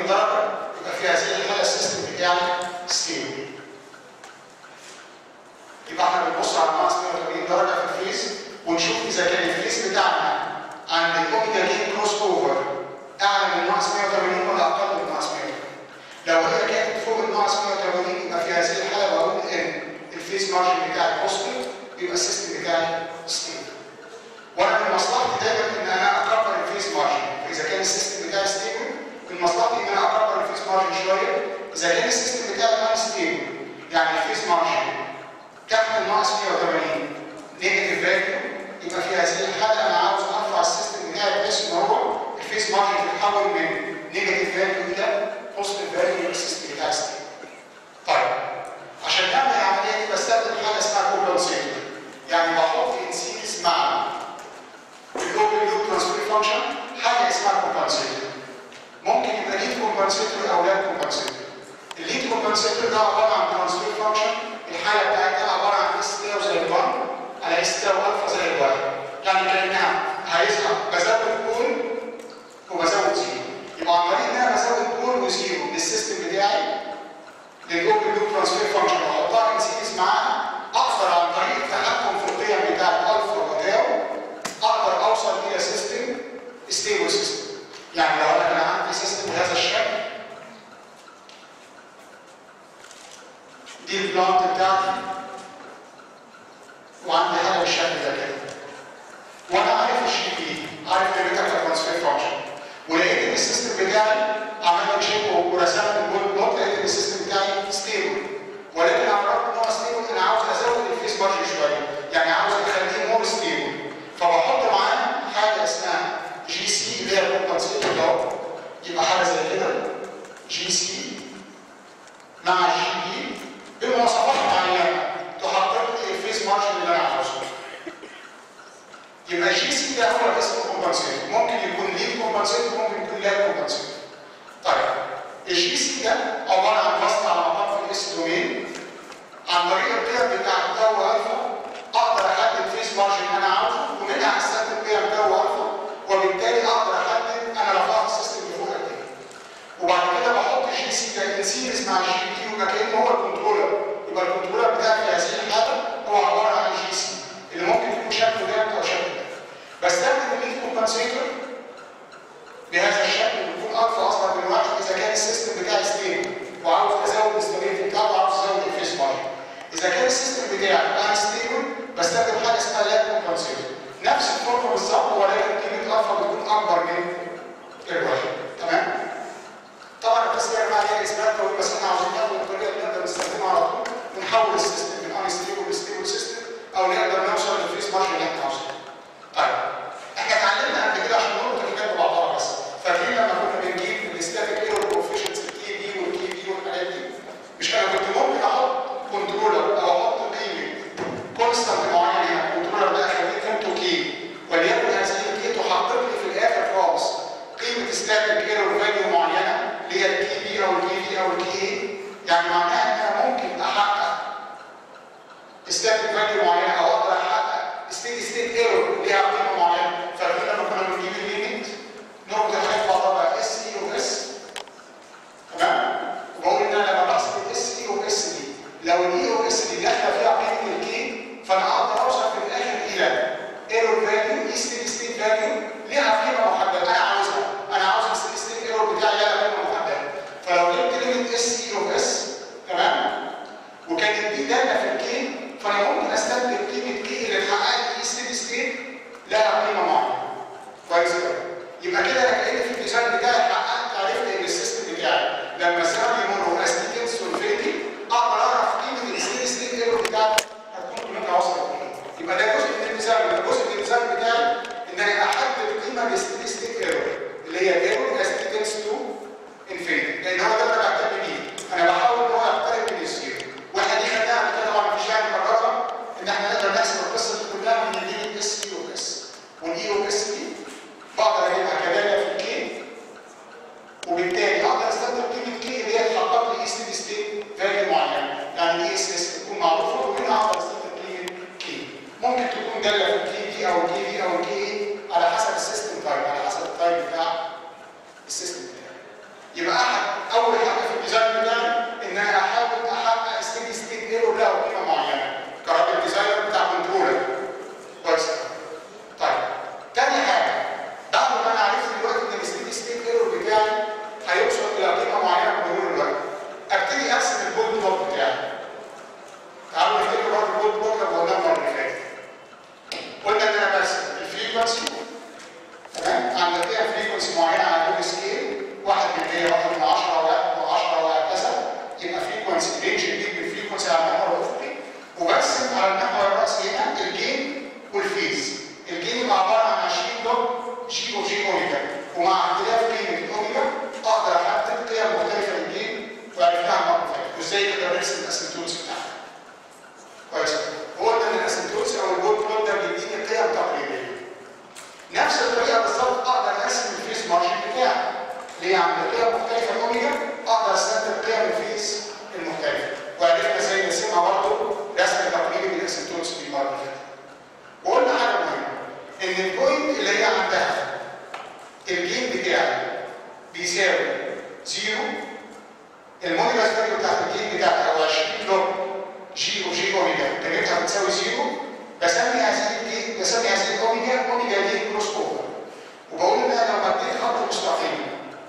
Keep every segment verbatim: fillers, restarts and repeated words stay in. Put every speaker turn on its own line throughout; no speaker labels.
وثمانين درجه يبقى في هذه الحاله السيستم بتاعي ستيبل. يبقى احنا بنبص على ناقص مية وثمانين درجه في الفيز ونشوف اذا كان الفيز بتاعنا عند الاوميجا جين كروس اوفر اعلى من ناقص مية وثمانين ولا اقل من ناقص مية وثمانين. لو هي كانت فوق الناقص مية وثمانين يبقى في هذه الحاله بقول ان الفيز مارجن بتاعي بوزيتيف يبقى السيستم بتاعي ستيبل. وانا من مصلحتي دايما ان انا اكبر الفيز مارجن، فاذا كان السيستم بتاعي ستيبل من مصلحتي ان انا اكبر الفيز مارجن شويه. اذا كان السيستم بتاعي نون ستيبل يعني الفيز مارجن تحت الناقص مية وثمانين نيجاتيف فاليو يبقى في هذه الحاله انا عاوز ارفع السيستم بتاعي بحيث ان هو الفيز مارجن تتحول من نيجاتيف فاليو الى بوزيتيف فاليو يبقى السيستم بتاعي ستيبل. طيب عشان نعمل العمليه دي بستخدم حاجه اسمها كومبنسيتور، يعني بحط ان سيريز مع الاوبن لوب ترانسفير فانكشن حاجه اسمها كومبنسيتور. ممكن يبقى ليد كومبنسيتور او لا كومبنسيتور. الليد كومبنسيتور ده عباره عن ترانسفير فانكشن الحاله بتاعتها عباره عن اس تاو زائد واحد على اس تاو الفا زائد واحد، يعني كانها هيظهر بزود بول وبزود زيرو. يبقى عن طريق ان انا بزود بول وزيرو للسيستم بتاعي للاوبن لوب ترانسفير فانكشن واحطها ان سيريز معاها اقدر عن طريق التحكم في القيم بتاعت الفا وتاو اقدر اوصل الى سيستم ستيبل سيستم. يعني لو انا كان عندي سيستم بهذا الشكل دي البلانت بتاعتي وعندي حاجه بالشكل ده كده وانا عارف الجي بي عارف الريتاكا ترانسفير فانكشن ولقيت ان السيستم بتاعي عملت تشيك ورسمت البول بلوت لقيت ان السيستم بتاعي ستيبل، ولكن على الرغم ان هو ستيبل انا عاوز ازود الفيس مارجن شويه، يعني عاوز اخليه مور ستيبل فبحط معاه حاجه اسمها جي سي اللي هي الكومبنسيتور ده يبقى حاجه زي كده جي سي مع جي بي بمواصفات معينه تحقق لي الفيس مارجن اللي انا عاوزه. يبقى جي سي ده هو اسم الكومبنسيتور، ممكن يكون ليد كومبنسيتور ممكن يكون لا كومبنسيتور. طيب الجي سي ده عباره عن بسط على مقام في الاس دومين عن طريق القيم بتاعت تاو الفا اقدر احدد فيس مارجن انا عاوزه ومنها استخدم قيم تاو الفا وبالتالي اقدر احدد انا رفعت السيستم لفوق قد ايه. وبعد كده بحط الجي سي ده ان سيريز مع الجي بي يبقى كانه هو الكنترولر، يبقى الكنترولر بتاعي في هذه الحاله هو عباره عن جي سي اللي ممكن يكون شكله ده او شكله ده. بستخدم الليد كومبنسيتور بهذا الشكل بيكون اكثر اصلا من واحد اذا كان السيستم بتاعي ستيبل وعاوز ازود الاستابيليتي بتاعه وعاوز ازود الفيس مارجن. اذا كان السيستم بتاعي انستيبل بستخدم حاجه اسمها لا كومبنسيتور، نفس الفورمه بالظبط ولكن قيمه الفا بتكون اكبر من الواحد. تمام؟ طبعا التسميه يا جماعه ليها اثبات قوي بس احنا عاوزين ناخد الطريقه اللي نقدر نستخدمها على طول ونحول السيستم من انستيبل لستيبل سيستم او نقدر نوصل للفيس مارجن اللي احنا عاوزينه. طيب احنا اتعلمنا قبل كده عشان نربط الحاجات ببعضها بس، فاكرين لما كنا بنجيب الاستاتيك ايرور كوفيشنتس الكي بي والكي بي والحاجات دي؟ مش انا كنت ممكن احط كنترولر او احط قيمه كونستانت معين هنا، الكنترولر ده اخليه قيمته كي وليكن هذه الكي تحقق لي في الاخر خالص قيمه استاتيك ايرور فاليو معينه اللي هي الكي بي او الكي في او الكي اي، يعني معناها ان انا ممكن احقق استاتيك فاليو معينه او اقدر احقق ستيدي ستيت ايرور ليها قيمه معينه. فاكرين لما كنا بنجيب الليميت نربط الحاجات بعضها بقى اس اي واس، تمام؟ وبقول ان انا لما بحسب الاس اي واس دي لو الاي واس دي داخله فيها قيمه الكي فانا اقدر اوصل في الاخر الى ايرور فاليو اي ستيدي ستيت فاليو ليها قيمه محدده انا عاوزها، انا عاوز الستيدي ستيت ايرور بتاعي ليها قيمه محدده. فلو جبت ليميت اس اي واس تمام وكانت دي داتا في الكي فانا ممكن استخدم قيمه كي اللي تحقق لي ستيدي ستيت لا يبقى احد اول حاجه في الديزاين بتاعي ان انا احاول احقق ستيدي ستيت ايرور له قيمه معينه كراجل ديزاينر بتاع كنترولر. كويس. طيب تاني حاجه بعد ما انا عرفت دلوقتي ان الستيدي ستيت ايرور بتاعي هيوصل الى قيمه معينه بمرور الوقت، ابتدي ارسم الجولد بلوك بتاعي. تعالوا نفتكر برضه الجولد بلوك اللي قلناه المره اللي فاتت. قلنا ان انا برسم الفريكونسي، تمام؟ عندنا فيها فريكونسي معينه على كل سكيل، واحد من مية، واحد من عشرة، واحد من عشرة وهكذا. يبقى فريكونسي رينج جديد بالفريكونسي على المحور الافقي، وبرسم على المحور الراسي هنا الجين والفيز. الجين يبقى عباره عن عشرين لوج جي وجي اوميجا، ومع اختلاف قيمه الاوميجا اقدر احدد قيم مختلفه للجين وعرفناها المره اللي فاتت، وازاي نقدر نرسم الاسيمتوتس بتاعها. كويس. هو ده الاسيمتوتس او الجولد بلوك ده بيديني قيم تقريبيه. نفس الطريقه بالظبط اقدر ارسم الفيس مارجن بتاعي. ليه؟ عند قيم مختلفه الاوميجا اقدر استخدم قيم الفيس المختلفه، وعرفنا ازاي نرسمها برضه رسم تقريبي للاسيمتوتس في المره اللي فاتت. وقلنا حاجه مهمه ان البوينت اللي هي عندها الجين بتاعي بيساوي زيرو، الموديلس فاليو بتاعت الجين بتاعتي او عشرين لوج جي وجي اوميجا قيمتها بتساوي زيرو، بسمي هذه الجين بسمي هذه الاوميجا اوميجا دي كروس اوفر. وبقول ان انا لو مديت خط مستقيم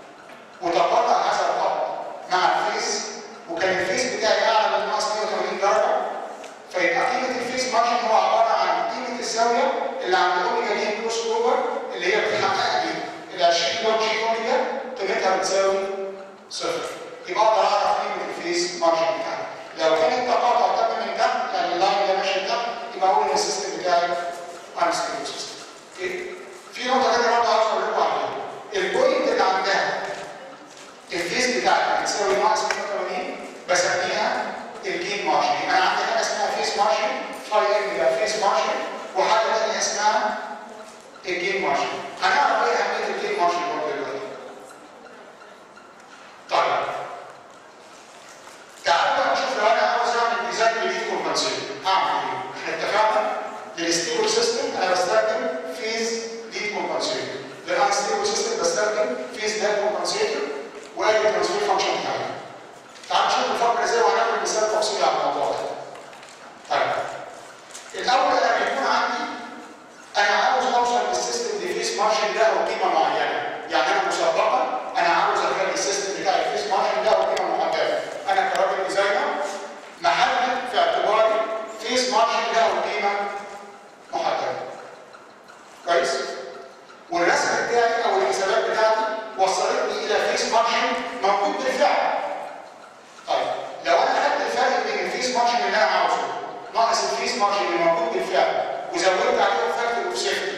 وتقاطع هذا الخط مع الفيس، وكان الفيس بتاعي اعلى من ناقص مية وتمانين درجه، فيبقى قيمه الفيس مارجن هو عباره عن قيمه الزاويه اللي عند الاوميجا دي كروس اوفر اللي هي بتحقق لي ال عشرين لوج جي اوميجا قيمتها بتساوي صفر. يبقى اقدر اعرف قيمه الفيس مارجن بتاعي. لو كان التقاطع تم من تحت، يعني اللاين ده ماشي تحت، يبقى اقول ان السيستم بتاعي انستيبل سيستم. اوكي؟ في نقطه ثانيه برضه عاوز اقول لكم عليها. البوينت اللي عندها الفيس بتاعتي بتساوي ناقص مية وتمانين بسميها الجين مارجن. يبقى انا عندي حاجه اسمها فيس مارجن، فاي ام ده فيس مارجن، وحاجه ثانيه اسمها الجين مارجن. هنعرف ايه اهميه الجين مارجن برضه دلوقتي. طيب تعالوا بقى نشوف لو انا عاوز اعمل ديزاين جديد كومبنسيشن اعمل ايه؟ احنا اتفقنا للستيبل سيستم انا بستخدم فيز ليد كومبنسيشن، للانستيبل سيستم بستخدم فيز ليد كومبنسيشن وادي الترانسفير فانكشن بتاعي. تعالوا نشوف الفكره ازاي وهنعمل مثال تفصيلي على الموضوع ده. طيب الاول انا بيكون عندي انا عاوز اوصل للسيستم لفيس مارجن ده او قيمه معينه، يعني انا مسبقا انا عاوز اخلي السيستم بتاعي الفيس مارجن ده او قيمه محدده. انا كراجل ديزاينر محدد في اعتباري فيس مارجن ده او قيمه محدده. كويس؟ والرسم بتاعي او الحسابات بتاعتي وصلتني الى فيس مارجن موجود بالفعل. طيب لو انا خدت الفرق بين الفيس مارجن اللي انا عاوزه ناقص الفيس مارجن اللي موجود بالفعل وزودت عليه فاكتور اوف سيفتي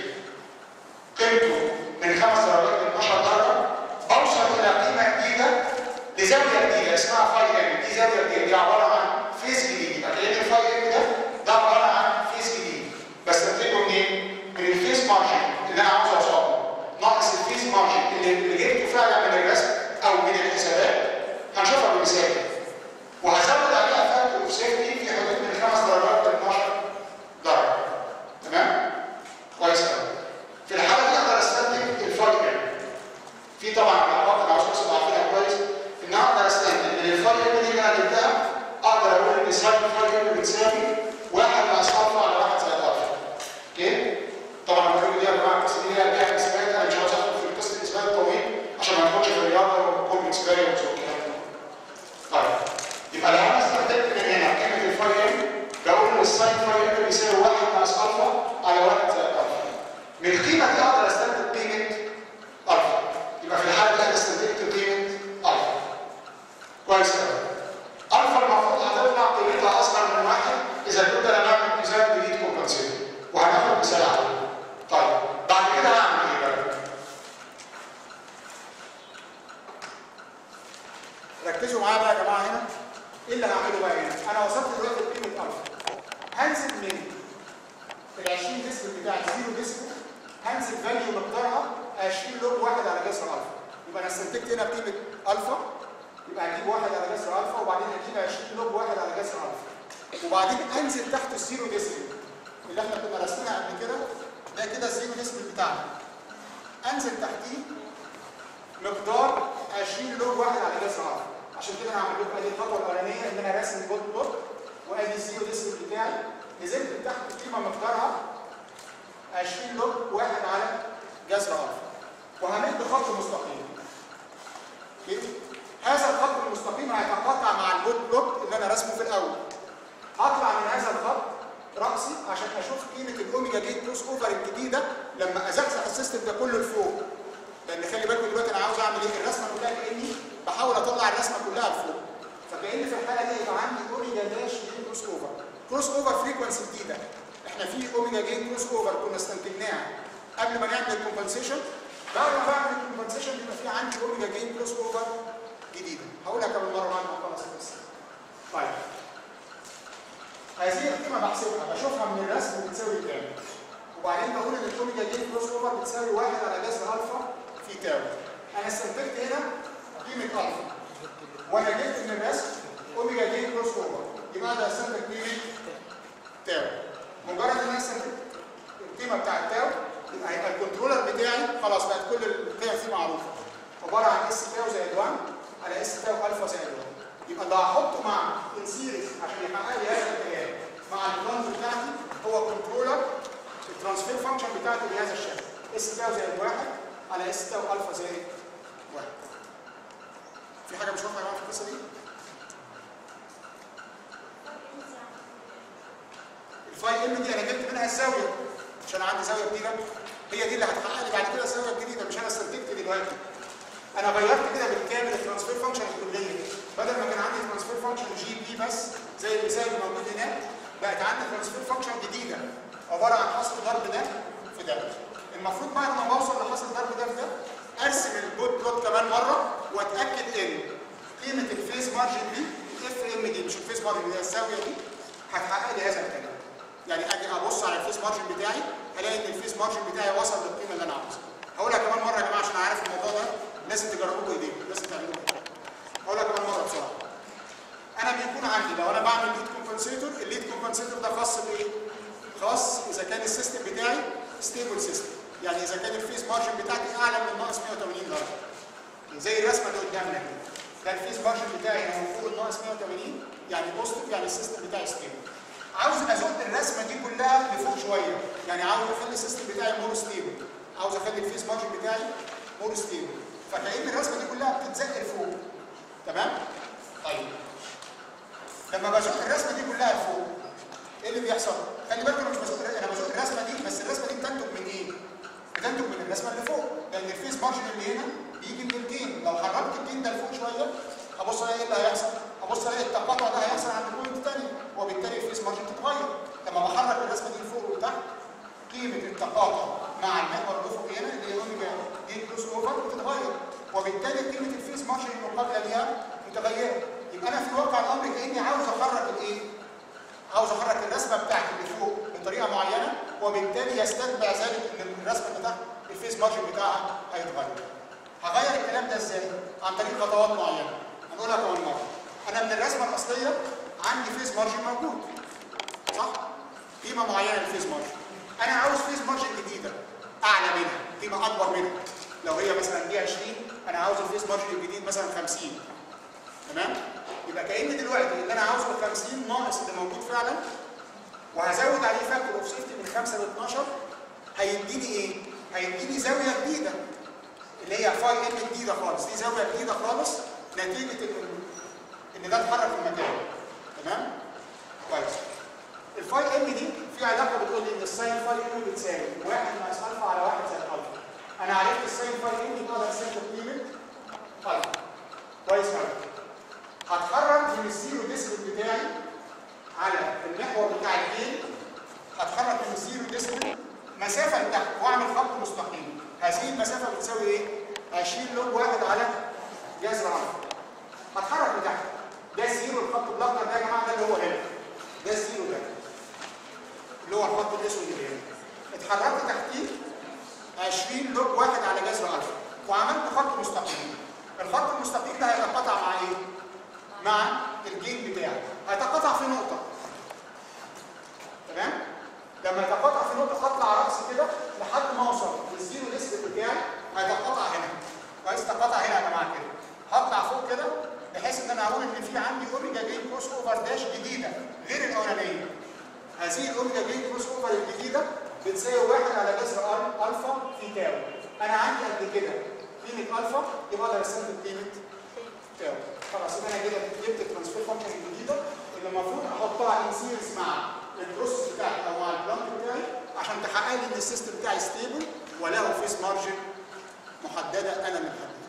قيمته من خمس درجات ل اتناشر درجه، بوصل الى قيمه جديده لزاويه جديده اسمها فاي ام. دي زاويه جديده، دي عباره عن فيس جديد. يبقى كأن الفاي ام ده ده عباره عن فيس جديد. بستنتجه منين؟ من الفيس مارجن اللي انا عاوز اوصله ناقص الفيس مارجن اللي, اللي جبته فعلا من الرسم او من الحسابات. هنشوفها بمثال وهزود عليها فاكتور اوف سيفتي في حدود من خمس درجات ل اتناشر درجه. تمام؟ كويس قوي. في الحاله دي اقدر استنتج الفاي ام. في طبعا علاقات انا عاوز اوصل عارفينها كويس ان اقدر استنتج ان الفاي ام دي اللي انا جبتها اقدر اقول ان ساين الفاي ام بتساوي واحد ناقص الفا على واحد زائد الفا. اوكي؟ طبعا الفيديو دي يا جماعه القصه دي ليها ليها اثبات، انا مش عاوز ادخل في القصه الاثبات الطويل عشان ما ندخلش في الرياضه والكوم اكسبيرينس والكلام ده. طيب يبقى لو انا استخدمت من هنا قيمه الفاي ام بقول ان الساين فاي ام بيساوي واحد ناقص الفا على واحد زائد الفا. من القيمه دي اقدر استنتج قيمه الفا. يبقى في الحاله دي انا استنتجت قيمه الفا. كويس قوي. الفا المفروض هتطلع قيمتها اصغر من واحد اذا كنت انا بعمل ديزاين جديد كومبنسيشن، وهناخد مثال عليه. طيب بعد كده هعمل ايه بقى؟ ركزوا معايا بقى يا جماعه هنا. ايه اللي هعمله بقى هنا؟ انا وصلت دلوقتي لقيمه الفا. هنزل من ال عشرين ديسبل بتاعت زيرو ديسبل، هنزل فاليو مقدارها عشرين لوج واحد على جذر الفا. يبقى انا استنتجت هنا قيمه الفا، يبقى هجيب واحد على جذر الفا وبعدين هجيب عشرين لوج واحد على جذر الفا، وبعدين انزل تحت الزيرو ديسبل اللي احنا كنا راسمينها قبل كده. ده كده الزيرو ديسبل بتاعنا. انزل تحتيه مقدار
عشرين لوج واحد على جذر الفا. عشان كده انا هعمل لكم ادي الخطوه الاولانيه ان انا راسم بوت بوت وادي الزيرو ديسبل بتاعي، نزلت تحت القيمه مقدارها عشرين لوج واحد على جذر الفا، وهمد خط مستقيم. هذا الخط المستقيم هيتقاطع مع البوت بلوك اللي انا راسمه في الاول. هطلع من هذا الخط راسي عشان اشوف قيمه الاوميجا جيت كروس اوفر الجديده لما ازحزح السيستم ده كله لفوق. لان خلي بالكم دلوقتي انا عاوز اعمل ايه؟ الرسمه كلها كاني بحاول اطلع الرسمه كلها لفوق. فكأن في الحاله دي يبقى عندي اوميجا داش جيت كروس اوفر. كروس اوفر فريكونسي جديده. احنا في اوميجا جيت كروس اوفر كنا استنتجناها قبل ما نعمل الكومبنسيشن. بعد ما بعمل الكومبنسيشن بيبقى في عندي اوميجا جيت كروس اوفر جديده. هقولها كمان مره بعد ما اخلص القصه. طيب. هذه القيمه بحسبها بشوفها من الرسم بتساوي كام؟ وبعدين بقول ان الاوميجا جيت كروس اوفر بتساوي واحد على جذر الفا في تاو. انا استنتجت هنا قيمه الفا. وانا جبت من الرسم اوميجا جيت كروس اوفر. يبقى ده استنتج قيمه تاو. مجرد ان انا استنتجت القيمه بتاعت تاو يبقى هيبقى الكنترولر بتاعي خلاص بقت كل القيم فيه معروفه. عباره عن اس تاو زائد واحد على اس تاو الفا زائد واحد. يبقى اللي هحطه مع السيريز عشان يحقق لي هذا الكلام مع البلانز بتاعتي هو كنترولر الترانسفير فانكشن بتاعته بهذا الشكل اس تاو زائد واحد على اس تاو الفا زائد واحد. في حاجه مش واضحه يا جماعه في القصه دي؟ الفاي ام دي انا جبت منها الزاويه عشان عندي زاويه جديده، هي دي اللي هتحقق لي بعد كده الزاويه الجديده، مش انا استنتجت دلوقتي. انا غيرت كده بالكامل الترانسفير فانكشن الكليه، بدل ما كان عندي ترانسفير فانكشن جي بي بس زي المثال اللي موجود هناك، بقت عندي ترانسفير فانكشن جديده عباره عن حصر ضرب ده في ده. المفروض بعد ما بوصل لحصر ضرب ده في ده ارسم البوت بلوت كمان مره واتاكد ان قيمه الفيز مارجن دي اف ام دي مش الفيز مارجن دي الزاويه دي هتحقق لي هذا الكلام. يعني اجي ابص على الفيز مارجن بتاعي الاقي ان الفيز مارجن بتاعي وصل للقيمه اللي انا عاوزها. هقولها كمان مره يا جماعه عشان عارف الموضوع ده لازم تجربوه بايديكم، لازم تعملوه. هقولها كمان مره بسرعه. انا بيكون عندي لو انا بعمل ليد كومبنسيتور، الليد كومبنسيتور ده خاص بايه؟ خاص اذا كان السيستم بتاعي ستيبل سيستم، يعني اذا كان الفيز مارجن بتاعتي اعلى من ناقص مية وتمانين درجه. زي الرسمه اللي قدامنا دي. ده الفيز مارجن بتاعي هو فوق الناقص مية وتمانين يعني بوزيتيف، يعني السيستم بتاعي ستيبل. عاوز ازق الرسمه دي كلها لفوق شويه، يعني عاوز اخلي السيستم بتاعي مور ستيبل، عاوز اخلي الفيز مارجن بتاعي مور ستيبل، فكأن الرسمه دي كلها بتتزق لفوق. تمام؟ طيب. لما بزق الرسمه دي كلها لفوق ايه اللي بيحصل؟ خلي بالك انا مش بزق، انا بزق الرسمه دي بس الرسمه دي بتنتج من ايه؟ بتنتج من الرسمه اللي فوق، لان الفيز مارجن اللي هنا بيجي من الجين، لو حركت الجين ده لفوق شويه ابص الاقي ايه اللي هيحصل؟ ابص الاقي التقاطع ده هيحصل عند البوينت الثانيه وبالتالي الفيز مارجن تتغير. لما بحرك الرسمه دي لفوق وتحت قيمه التقاطع مع المحور الافقي هنا اللي هي اوميجا دي كروس اوفر بتتغير وبالتالي قيمه الفيز مارجن المقابله ليها متغيره. يبقى انا في واقع الامر كاني عاوز احرك الايه؟ عاوز احرك الرسمه بتاعتي اللي فوق بطريقه معينه وبالتالي يستتبع ذلك ان الرسمه اللي تحت الفيز مارجن بتاعها هيتغير. هغير الكلام ده ازاي؟ عن طريق خطوات معينه. هنقولها كمان مره. انا من الرسمه الاصليه عندي فيز مارجن موجود. صح؟ قيمه معينه للفيز مارجن. انا عاوز فيز مارجن جديده اعلى منها، قيمه اكبر منها. لو هي مثلا دي عشرين انا عاوز الفيز مارجن الجديد مثلا خمسين. تمام؟ يبقى كأن دلوقتي اللي انا عاوزه ال خمسين ناقص اللي موجود فعلا وهزود عليه فاكتور اوف سيفتي من خمسة ل اتناشر هيديني ايه؟ هيديني زاويه جديده اللي هي فاي ام جديده خالص، دي زاويه جديده خالص نتيجه ان ده اتحرك في المكان. تمام؟ كويس. الفاي ام دي في علاقه بتقول لي ان الساين فاي ام بتساوي واحد ناقص الفا على واحد زائد الفا. انا عرفت الساين فاي ام دي اقدر استنتج قيمه الفا. كويس قوي. هتحرك من الزيرو ديسبل بتاعي على المحور بتاع الجين، هتحرك من الزيرو ديسبل مسافه لتحت واعمل خط مستقيم. هذه المسافه بتساوي ايه؟ عشرين لوج واحد على جذر الفا. هتحرك لتحت. ده الزيرو الخط الاخضر ده يا جماعه ده اللي هو هنا. ده الزيرو ده. اللي هو الخط الاسود اللي هنا. اتحركت تحتيه عشرين لوج واحد على جذر الفا وعملت خط مستقيم. الخط المستقيم ده هيتقاطع مع ايه؟ مع الجين بتاعي. هيتقاطع في نقطة. تمام؟ لما يتقاطع في نقطة هطلع رأسي كده لحد ما اوصل للزيرو ديسبل بتاعي هيتقاطع هنا. كويس؟ تقاطع هنا يا جماعة كده. في عندي اوميجا جين كروس اوفر داش جديده غير الاولانيه. هذه الاوميجا جين كروس اوفر الجديده بتساوي واحد على جذر الفا في تاو. انا عندي قد كده قيمه الفا، يبقى اقدر استنتج قيمه تاو. خلاص يبقى انا كده جبت الترانسفير فانكشن الجديده اللي المفروض احطها ان سيريز مع البروسيس بتاعي او مع البلانت بتاعي عشان تحقق لي ان السيستم بتاعي ستيبل وله فيس مارجن محدده انا اللي محددها.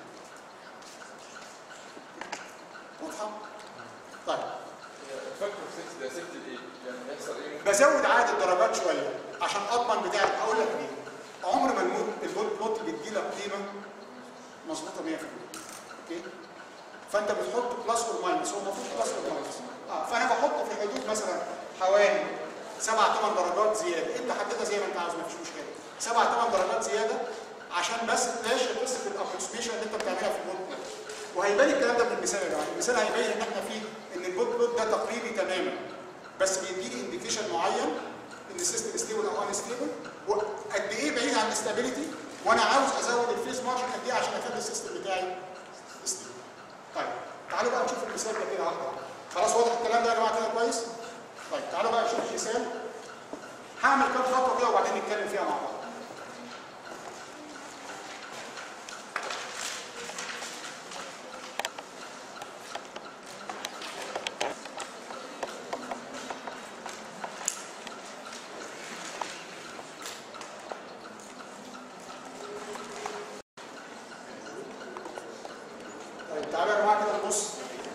واضحه؟ طيب
فاكر في ده سبت ايه؟ يعني بيحصل ايه؟
بزود عدد الدرجات شويه عشان اضمن بتاعي. اقول لك ليه؟ عمر ما المود البوت بلوت بتجي لك قيمه مظبوطه مية في المية. اوكي؟ فانت بتحط بلس اور ماينس، هو المفروض بلس اور ماينس. اه فانا بحطه في حدود مثلا حوالي سبع ثمان درجات زياده، انت حددها زي ما انت عاوز مفيش مشكله. سبع ثمان درجات زياده عشان بس تلاقي قصه الابروكسيميشن اللي انت بتعملها في البوت بلوت. وهيبان الكلام ده من المثال يا جماعه، المثال هيبين ان احنا فيه ان البوت بلوت ده تقريبي تماما، بس بيديني انديكيشن معين ان السيستم ستيبل او ان ستيبل، وقد ايه بعيد عن الاستابيليتي، وانا عاوز ازود الفيس مارجن قد ايه عشان اخلي السيستم بتاعي ستيبل. طيب تعالوا بقى نشوف المثال ده كده واحده واحده. خلاص واضح الكلام ده يا جماعه كده كويس؟ طيب تعالوا بقى نشوف المثال. هعمل كام خطوه كده وبعدين نتكلم فيها مع بعض. تعالوا يا جماعه كده نبص.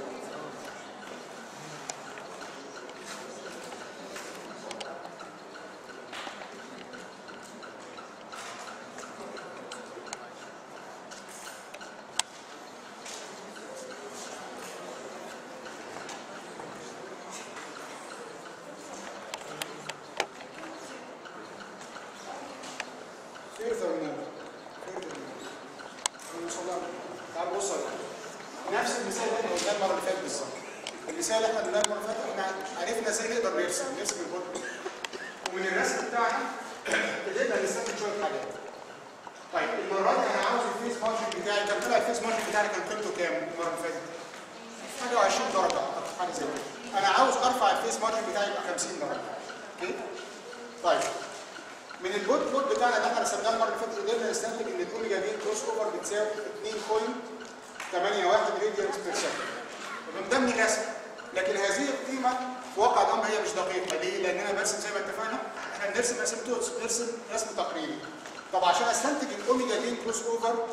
تعالوا بص نفس المثال اللي احنا قلناه المره اللي فاتت بالظبط. المثال اللي احنا قلناه المره اللي فاتت احنا عرفنا ازاي نقدر نرسم نرسم البوت، ومن الرسم بتاعنا قدرنا نستخدم شويه حاجات. طيب المره دي انا عاوز الفيس مارجن بتاعي، كان طلع الفيس مارجن بتاعي كان قيمته كام المره اللي فاتت؟ حاجه وعشرين درجه اعتقد، حاجه زي كده. انا عاوز ارفع الفيس مارجن بتاعي يبقى خمسين درجه. اوكي؟ طيب من البوت بلوت بتاعنا اللي احنا رسمناه المره اللي فاتت قدرنا نستنتج ان الاوميجا جين كروس اوفر بتساوي اتنين فاصلة ثمانية واحد راديانس بير سكند من ضمن الرسم، لكن هذه القيمه في واقع الامر هي مش دقيقه. ليه؟ لان انا برسم زي ما اتفقنا احنا بنرسم اسيمتوتس، بنرسم رسم تقريبي. طب عشان استنتج الاوميجا جين كروس اوفر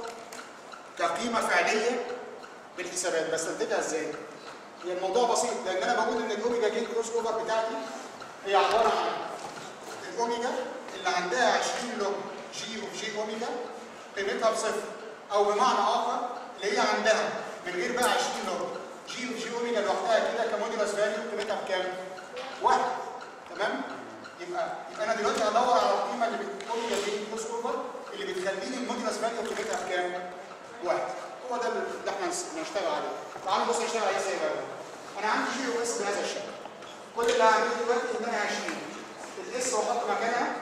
كقيمه فعليه بالحسابات بستنتجها ازاي؟ هي الموضوع بسيط، لان انا بقول ان الاوميجا جين كروس اوفر بتاعتي هي عباره عن الاوميجا اللي عندها عشرين لوج جي اوف جي اوميجا قيمتها بصفر، او بمعنى اخر اللي هي عندها من غير بقى عشرين لوج جي اوف جي اوميجا لوحدها كده كموديولس فاليو قيمتها بكام؟ واحد. تمام؟ يبقى يبقى انا دلوقتي هدور على القيمه اللي اوميجا جين كروس اوفر اللي بتخليني الموديولس فاليو قيمتها بكام؟ واحد. هو ده اللي احنا هنشتغل عليه. تعالوا نبص نشتغل عليه ازاي بقى. انا عندي جي او اس بهذا الشكل. كل اللي هعمله دلوقتي ان انا عشرين الاس واحط مكانها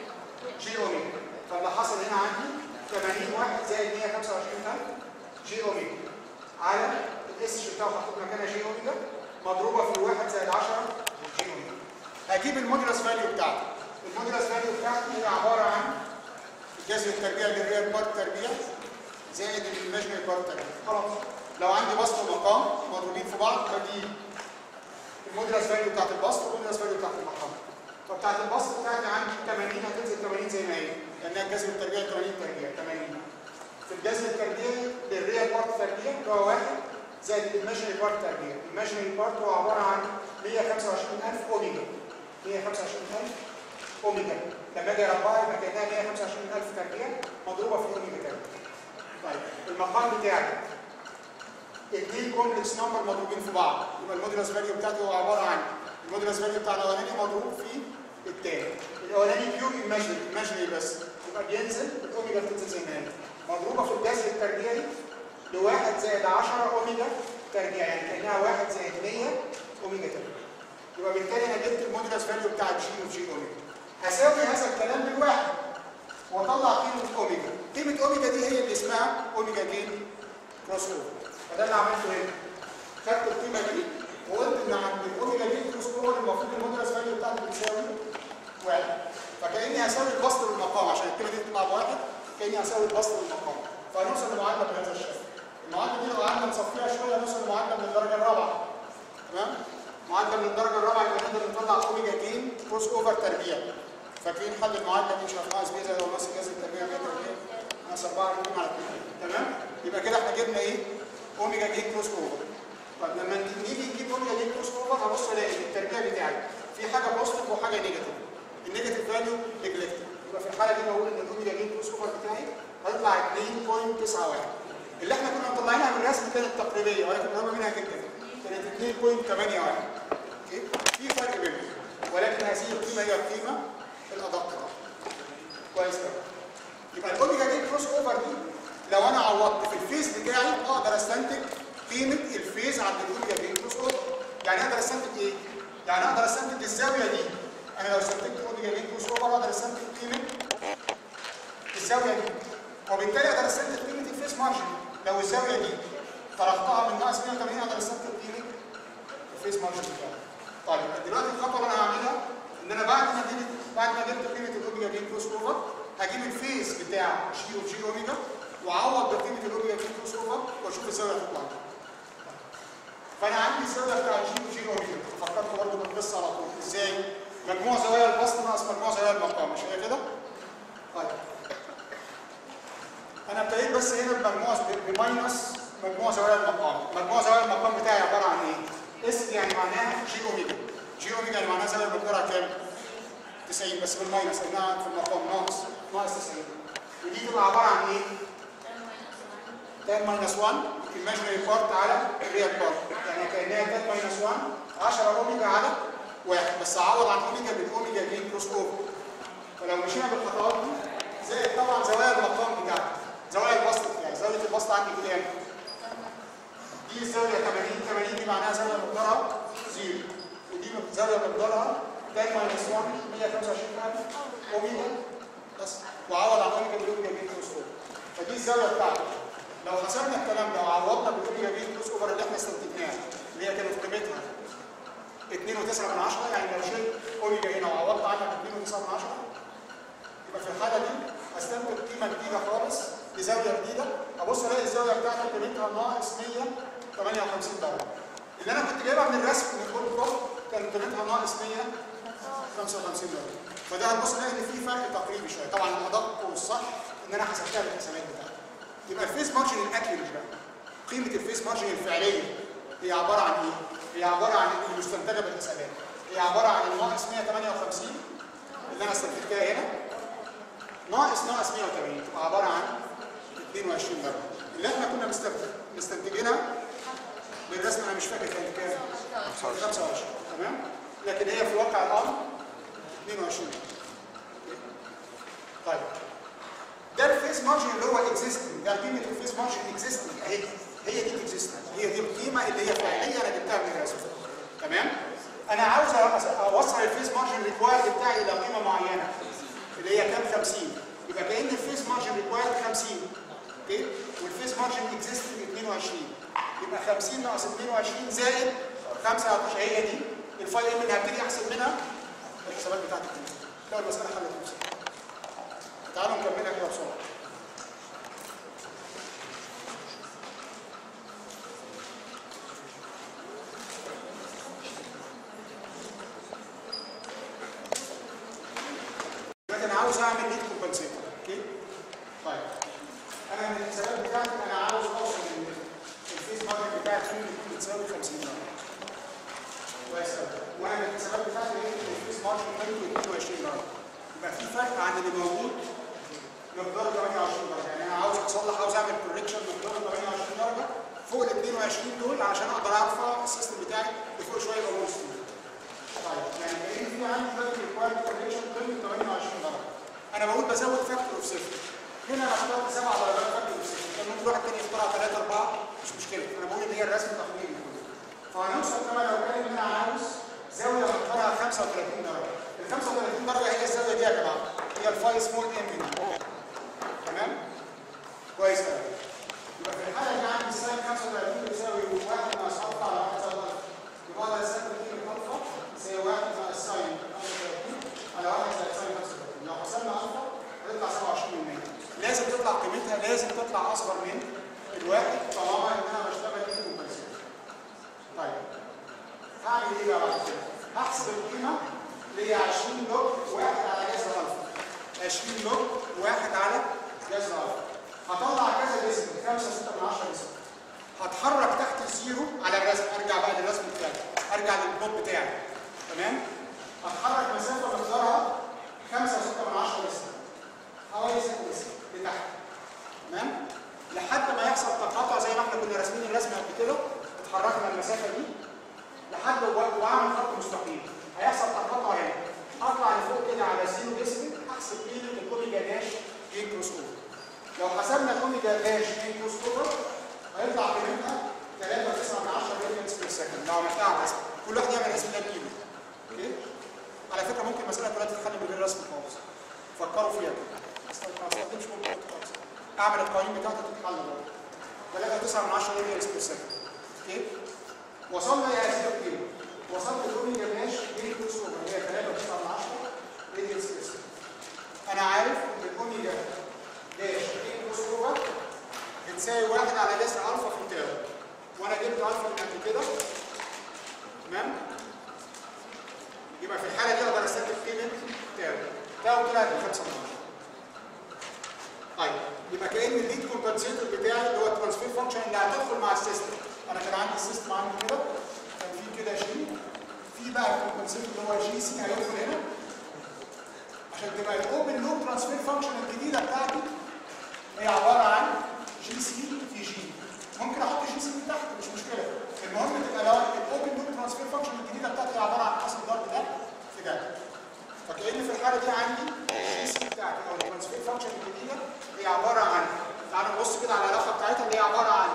جي اوميجا، فاللي حصل هنا عندي ثمانين واحد زائد مية وخمسة وعشرين ألف جي اوميجا على الاس شلتها وحطيت مكانها جي اوميجا مضروبه في الواحد زائد عشرة جي اوميجا. هجيب المودولس فاليو بتاعتي. المودولس فاليو بتاعتي هي عباره عن الجذر التربيعي للريال بارت تربيع زائد الايماجينري بارت تربيع. خلاص لو عندي بسط ومقام مضروبين في بعض بجيب المودولس فاليو بتاعت البسط والمودولس فاليو بتاعت المقام. فبتاعت البسط بتاعتي عندي ثمانين هتنزل ثمانين زي ما هي لانها الجذر التربيعي ثمانين تربيع ثمانين. في الجذر التربيعي للريال بارت تربيع اللي هو واحد زائد الايماجينري بارت تربيع. الايماجينري بارت هو عباره عن مية وخمسة وعشرين ألف اوميجا. مية وخمسة وعشرين ألف اوميجا لما اجي اربعها يبقى كانها مية وخمسة وعشرين ألف تربيع مضروبه في اوميجا تربيع. طيب المقام بتاعي اثنين كومبلكس نمبر مضروبين في بعض، يبقى المودولس فاليو بتاعته هو عباره عن المودولس فاليو بتاع الاولاني مضروب في الثاني. الاولاني بيور ايماجينري ايماجينري بس يبقى بينزل الاوميجا بتنزل زي ما هي مضروبه في الجذر التربيعي لواحد زائد عشرة اوميجا تربيع، يعني كانها واحد زائد مية اوميجا تربيع. يبقى بالتالي انا جبت المودولس فاليو بتاع جي اوف جي اوميجا. هساوي هذا الكلام بالواحد واطلع قيمه اوميجا. قيمه اوميجا دي هي اللي اسمها اوميجا جين كروس اوفر. فده اللي عملته هنا. خدت القيمه دي وقلت ان عند الاوميجا دي كروس اوفر المفروض المودولس فاليو بتاعته بتساوي واحد. فكاني هساوي البسط بالمقام عشان القيمه دي تطلع بواحد، كاني هساوي البسط بالمقام. فهنوصل لمعادله بهذا الشكل. المعادله دي لو قعدنا نصفيها شويه هنوصل لمعادله من الدرجه الرابعه. تمام؟ معادله من الدرجه الرابعه يبقى نقدر نطلع اوميجا جين كروس اوفر تربيع. فاكرين حل المعادله دي مش ناقص بيه زي لو ناقص جذر التربيع مية تربيع ناقص أربعة اتنين على اتنين. تمام؟ يبقى كده احنا جبنا ايه؟ اوميجا جين كروس اوفر. طب لما نيجي نجيب اوميجا جين كروس اوفر هبص الاقي التربيع بتاعي في حاجه بوزيتيف وحاجه نيجاتيف. النيجاتيف فاليو نجلكتد. يبقى في الحاله دي بقول ان الاوميجا جين كروس اوفر بتاعي هيطلع اتنين فاصلة تسعة واحد. اللي احنا كنا مطلعينها من الرسم كانت تقريبيه ولكن مهمه منها جدا. كانت اتنين فاصلة تمانية واحد. اوكي؟ في فرق بينهم ولكن هذه القيمه هي القيمه الادق طبعا. كويس قوي. يبقى الاوميجا جين كروس اوفر دي لو انا عوضت في الفيز بتاعي اقدر استنتج قيمه الفيز عند الاوميجا جين كروس اوفر. يعني اقدر استنتج ايه؟ يعني اقدر استنتج الزاويه دي. انا لو استنتجت اوميجا جين كروس اوفر اقدر استنتج قيمه الزاويه دي. وبالتالي اقدر استنتج قيمه الفيز مارجن. لو الزاويه دي طرحتها من ناقص مية وتمانين اقدر استنتج قيمه الفيز مارجن بتاعي. طيب دلوقتي الخطوه اللي انا هعملها ان انا بعد ما جبت بعد ما جبت قيمه الاوميجا جين كروس اوفر هجيب الفيز بتاع جي وجي اوميجا واعوض بقيمه الاوميجا جين كروس اوفر واشوف الزاويه هتطلع. فانا عندي الزاويه بتاع جي وجي اوميجا فكرت برضه بالقصه على طول. ازاي؟ مجموع زوايا البسط ناقص مجموع زوايا المقام. مش هي كده؟ طيب انا ابتديت بس هنا بمجموع بماينس مجموع زوايا المقام. مجموع زوايا المقام بتاعي عباره عن ايه؟ اس يعني معناها جي اوميجا. جي اوميجا يعني معناها زاويه مقدارها كام؟ تسعين بس بالماينس لانها في المقام ناقص ناقص تسعين. ودي تبقى عباره عن ايه؟ تان ماينس واحد imaginary بارت على الريال بارت. يعني كانها تان ماينس واحد عشرة اوميجا على واحد بس اعوض عن اوميجا بالاوميجا جين كروس اوفر. فلو مشينا بالخطوات دي زائد طبعا زوايا المقام بتاعتي. زوايا البسط بتاعي زاويه البسط عندي كام؟ دي الزاويه ثمانين. ثمانين دي معناها زاويه مقدارها صفر. ودي زاويه مقدارها تان ماينس واحد مية وخمسة وعشرين ألف اوميجا بس واعوض عن اوميجا بالاوميجا جين كروس اوفر. فدي الزاويه بتاعتي. لو حسبنا الكلام ده وعوضنا بالاوميجا جين كروس اوفر اللي احنا استنتجناها اللي هي كانت قيمتها اتنين وتسعة من عشرة يعني لو شلت اوميجا هنا وعوضت عنها ب اتنين وتسعة من عشرة يبقى في الحاله دي استنتج قيمه جديده خالص لزاويه جديده. ابص الاقي الزاويه بتاعتي قيمتها ناقص مية وتمانية وخمسين درجه. اللي انا كنت جايبها من الرسم من كل فوق كانت قيمتها ناقص مية وخمسة وخمسين درجه. فده هتبص الاقي ان في فرق تقريبي شويه. طبعا الادق والصح ان انا حسبتها بالحسابات بتاعتي. يبقى الفيس مارجن الاكيوريت بقى قيمه الفيس مارجن الفعليه هي عباره عن ايه؟ هي عباره عن المستنتجه بالحسابات. هي عباره عن الناقص مية وتمانية وخمسين اللي انا استنتجتها هنا ناقص ناقص مية وتمانين تبقى عباره عن اتنين وعشرين درجه. اللي احنا كنا مستنتجينها بالرسم انا مش فاكر كانت كام؟ خمسة وعشرين. تمام؟ لكن هي في واقع الامر اتنين وعشرين. طيب ده الفيس مارجن اللي هو اكزيستنج. ده قيمه الفيس مارجن اكزيستنج اهي. هي دي الاكزيستنج. هي دي القيمه اللي هي فعليه انا جبتها من الرسم. تمام؟ انا عاوز اوصل الفيس مارجن ريكوايرد بتاعي الى قيمه معينه اللي هي كام؟ خمسين. يبقى كأن الفيس مارجن ريكوايرد خمسين. اوكي؟ والفيس مارجن اكزيستنج اتنين وعشرين. يبقى خمسين ناقص اتنين وعشرين زائد خمسة وعشرين هي دي الفاي ام اللي هبتدي احسب منها الحسابات بتاعتي. كده المساله حلت نفسها. تعالوا نكملها كده بسرعه. انا عاوز اعمل نيت كومبنسيتور. اوكي؟ طيب انا من الحسابات بتاعتي انا عاوز اوصل ان الفيس مارجن بتاعتي تكون بتساوي خمسين درجه. كويس قوي. وانا من الحسابات بتاعتي لقيت ان الفيس مارجن تكون اتنين وعشرين درجه. يبقى في فرق عن اللي موجود مقدار تمانية وعشرين درجه. يعني انا عاوز اصلح عاوز اعمل كوركشن مقدار تمانية وعشرين درجه فوق ال اتنين وعشرين دول عشان اقدر ارفع السيستم بتاعي لفوق شويه يبقى نص. طيب يعني كأن في عندي دلوقتي ريكوايرد كوركشن قيمه تمانية وعشرين درجه. انا بقول بزود فاكتور اوف صفر. هنا انا اخترت سبع درجات فاكتور اوف صفر. كان ممكن واحد تاني يختارها ثلاثة أربعة مش مشكله. انا بقول ان هي الرسم تقليدي. فهنوصل كما لو كان ان انا عاوز زاويه مقدارها خمسة وتلاتين درجه. ال خمسة وتلاتين درجه هي الزاويه دي يا جماعه. هي الفاي سمول ام دي. تمام؟ كويس قوي. يبقى في الحاله دي عندي الساين خمسة وتلاتين بيساوي واحد ناقص أربعة على واحد زائد واحد. يبقى احسب القيمه اللي هي عشرين لوج واحد على جذر الفا. عشرين لوج واحد على جذر الفا. هطلع كذا جسم خمسة ستة من عشرة جسم. هتحرك تحت الزيرو على الرسم، ارجع بقى للرسم بتاعي، ارجع للبلوت بتاعي. تمام؟ هتحرك مسافه مقدارها خمسة ستة من عشرة جسم. حوالي ستة جسم لتحت. تمام؟ لحد ما يحصل تقاطع زي ما احنا كنا راسمين الرسمه قبل كده، اتحركنا المسافه دي لحد واعمل خط مستقيم. هيحصل تقاطع هنا. اطلع لفوق كده على زيرو ديسبل، احسب قيمه الاوميجا داش جي كروس اوفر. لو حسبنا الاوميجا داش جي كروس اوفر هيطلع قيمتها ثلاثة فاصلة تسعة من عشرة راديانز بير سكند. لو عملتها على الرسم، كل واحد يعمل رسم ده بقيمه. اوكي؟ على فكره ممكن المساله كلها تتحل من غير رسم خالص. فكروا فيها كده. ما استخدمش ممكن خالص. اعمل القوانين بتاعتها تتحل برضه. ثلاثة فاصلة تسعة من عشرة راديانز بير سكند. اوكي؟ وصلنا الى هذه القيمه. وصلت الاوميجا داش جي كروس اوفر اللي هي ثلاثة فاصلة تسعة من عشرة راديانز بير سكند. انا عارف ان الاوميجا داش جي كروس اوفر بتساوي واحد على جذر الفا في تاو. وانا جبت الفا من قبل كده. تمام؟ يبقى في الحاله دي اقدر استنتج قيمه تاو. تاو طلعت ب خمسة من عشرة. طيب يبقى كأن الليد كومبنسيتور بتاعي اللي هو الترانسفير فانكشن اللي هتدخل مع السيستم. انا كان عندي السيستم عندي كده، كان في كده جي، في بقى الكومبنسيتور اللي هو جي سي هيدخل هنا عشان تبقى الاوبن لوب ترانسفير فانكشن الجديده بتاعتي هي عباره عن جي سي في جي. ممكن احط جي سي من تحت مش مشكله. المهم تبقى لو الاوبن لوب ترانسفير فانكشن الجديده بتاعتي هي عباره عن حاصل ضرب ده في ده. فكأن في الحاله دي عندي جي سي بتاعتي او الترانسفير فانكشن الجديده هي عباره عن، تعالوا نبص كده على العلاقه بتاعتها اللي هي عباره عن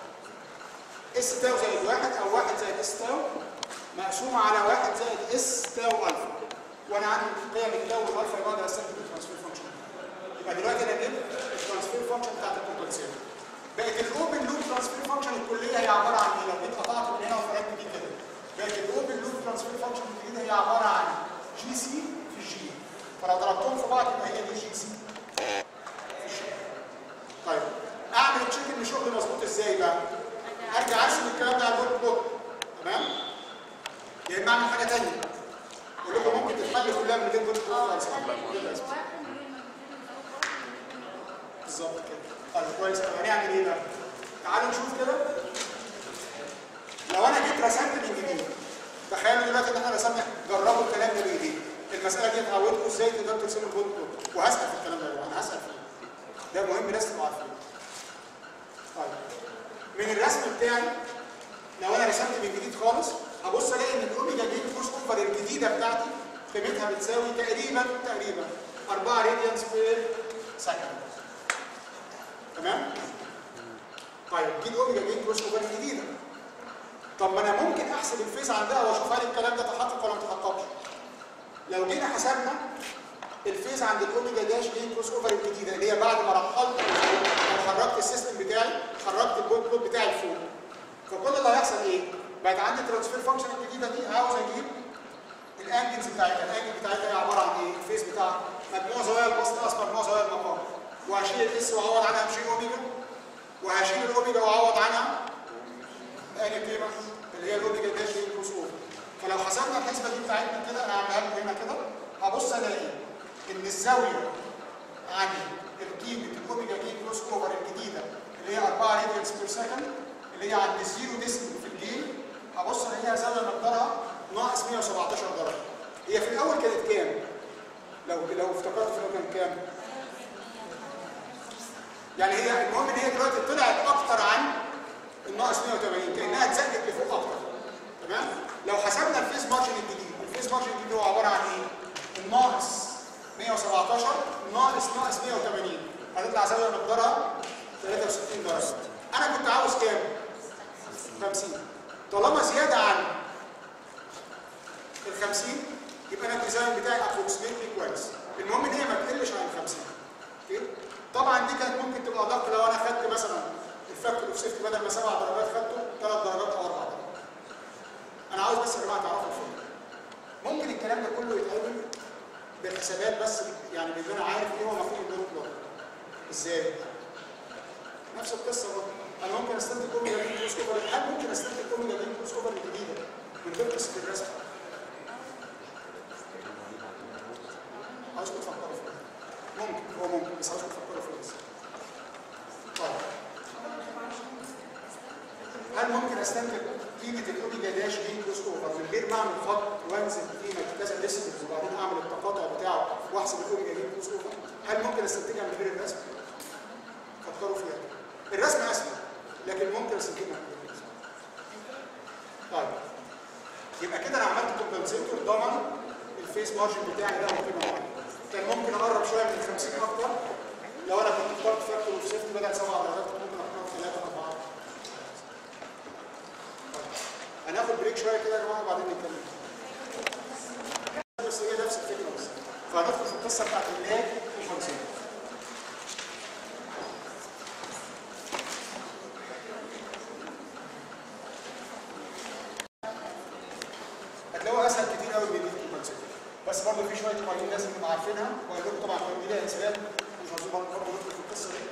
اس تاو زائد واحد او واحد زائد اس تاو مقسومه على واحد زائد اس تاو الفا. وانا عندي قيم التاو والالفا يبقى اقدر استخدم الترانسفير فانكشن. يبقى دلوقتي انا جبت الترانسفير فانكشن بتاعت الكومبنسيتور. بقت الاوبن لوب ترانسفير فانكشن الكليه هي عباره عن ايه؟ لو جيت قطعت من هنا وفرقت دي كده، بقت الاوبن لوب ترانسفير فانكشن الجديده هي عباره عن جي سي في جي. فلو ضربتهم في بعض يبقى هي دي جي سي. طيب اعمل تشيك ان شغلي مظبوط ازاي بقى؟ ارجع ارسم الكلام ده على البوت بوت. تمام؟ يا اما اعمل حاجه ثانيه. اقول لكم ممكن تتحل كلها من غير بوت بوت خالص. بالظبط كده. طيب كويس. طب هنعمل ايه بقى؟ تعالوا نشوف كده. لو انا جيت رسمت من جديد، تخيلوا دلوقتي ان احنا رسمنا، جربوا الكلام ده بايديكم. المساله دي اتعودتوا ازاي تقدروا ترسموا البوت بوت، وهسال في الكلام ده، انا هسال فيه. ده مهم لازم تبقوا عارفينه. طيب من الرسم بتاعي لو انا رسمت من جديد خالص هبص الاقي ان الاوميجا جي كروس اوفر الجديده بتاعتي قيمتها بتساوي تقريبا تقريبا أربعة راديانز بير سكند. تمام؟ طيب دي الاوميجا جي كروس اوفر الجديده. طب ما انا ممكن احسب الفيز عندها واشوف هل الكلام ده تحقق ولا ما تحققش. لو جينا حسبنا الفيز عند الاوميجا داش جي كروس اوفر الجديده اللي هي بعد ما رحلت او خرجت السيستم بتاعي، خرجت البوت بوت بتاعي لفوق. فكل اللي هيحصل ايه؟ بقت عندي الترانسفير فانكشن الجديده دي عاوز اجيب الانجلز بتاعتها، الانجل بتاعتها هي عباره عن ايه؟ الفيز بتاعها مجموع زوايا البسط ناقص مجموع زوايا المقام. وهشيل الاس واعوض عنها بشيء اوميجا، وهشيل الاوميجا واعوض عنها بأي قيمه اللي هي الاوميجا داش جي كروس اوفر. فلو حسبنا الحسبه دي بتاعتنا كده، انا هعملها لكم هنا كده، هبص الاقي ان الزاويه عن قيمه الاوميجا جي كروس اوفر الجديده اللي هي أربعة راديانز بير سكند اللي هي عند الزيرو ديسبل في الجيم، هبص الاقيها زاويه مقدارها ناقص مية وسبعتاشر درجه. هي في الاول كانت كام؟ لو لو افتكرت في الاول كانت كام؟ يعني هي المهم ان هي دلوقتي طلعت اكتر عن الناقص مية وتمانين، كانها اتزقت لفوق اكتر. تمام؟ لو حسبنا الفيز مارجن الجديد، الفيز مارجن الجديد هو عباره عن ايه؟ الناقص مية وسبعتاشر ناقص ناقص مية وتمانين، هتطلع زاويه مقدارها ثلاثة وستين درجه. انا كنت عاوز كام؟ خمسين. طالما زياده عن ال خمسين يبقى انا الديزاين بتاعي ابروكسيمتلي كويس. المهم ان هي ما تقلش عن ال خمسين. اوكي؟ طبعا دي كانت ممكن تبقى ادق لو انا خدت مثلا الفاكتور اوف سيفتي بدل ما سبع درجات خدته ثلاث درجات او اربع درجات. انا عاوز بس يا جماعه تعرفوا الفكره. ممكن الكلام ده كله يتعمل بالحسابات بس، يعني بان انا عارف ايه هو مفهوم الدور بلوك. ازاي؟ نفس القصه برضه. انا ممكن استنتج اوميجا جي كروس اوفر، هل ممكن استنتج اوميجا جي كروس اوفر الجديده من غير قصه الرسم؟ هل ممكن استنتج قيمه الاوميجا داش دي كروس اوفر من غير ما اعمل خط وانزل قيمه كذا ديسيمل وبعدين اعمل التقاطع بتاعه واحسب الاوميجا دي كروس اوفر؟ هل ممكن استنتجها من غير الرسم؟ فكروا فيها. الرسم اسهل لكن ممكن استنتجها من غير الرسم. طيب يبقى كده انا عملت كومبنسيتور ضمن الفيس مارجن بتاعي ده قيمه معينه. كان ممكن اقرب شويه من خمسين اكتر لو انا كنت اخترت فاكتور اوف سيفتي بدل سبع درجات ممكن اختار ثلاثه اربعه. هناخد بريك شويه كده يا جماعه وبعدين نتكلم. بس هي نفس الفكره بس. فهندخل في القصه بتاعت اللاج والكونسيل. هتلاقوا اسهل كتير قوي من الكونسيل. بس برضه في شويه قوانين لازم نبقى عارفينها وهقول لكم طبعا القوانين دي ليها اسباب مش عاوزين برضه ندخل في القصه دي.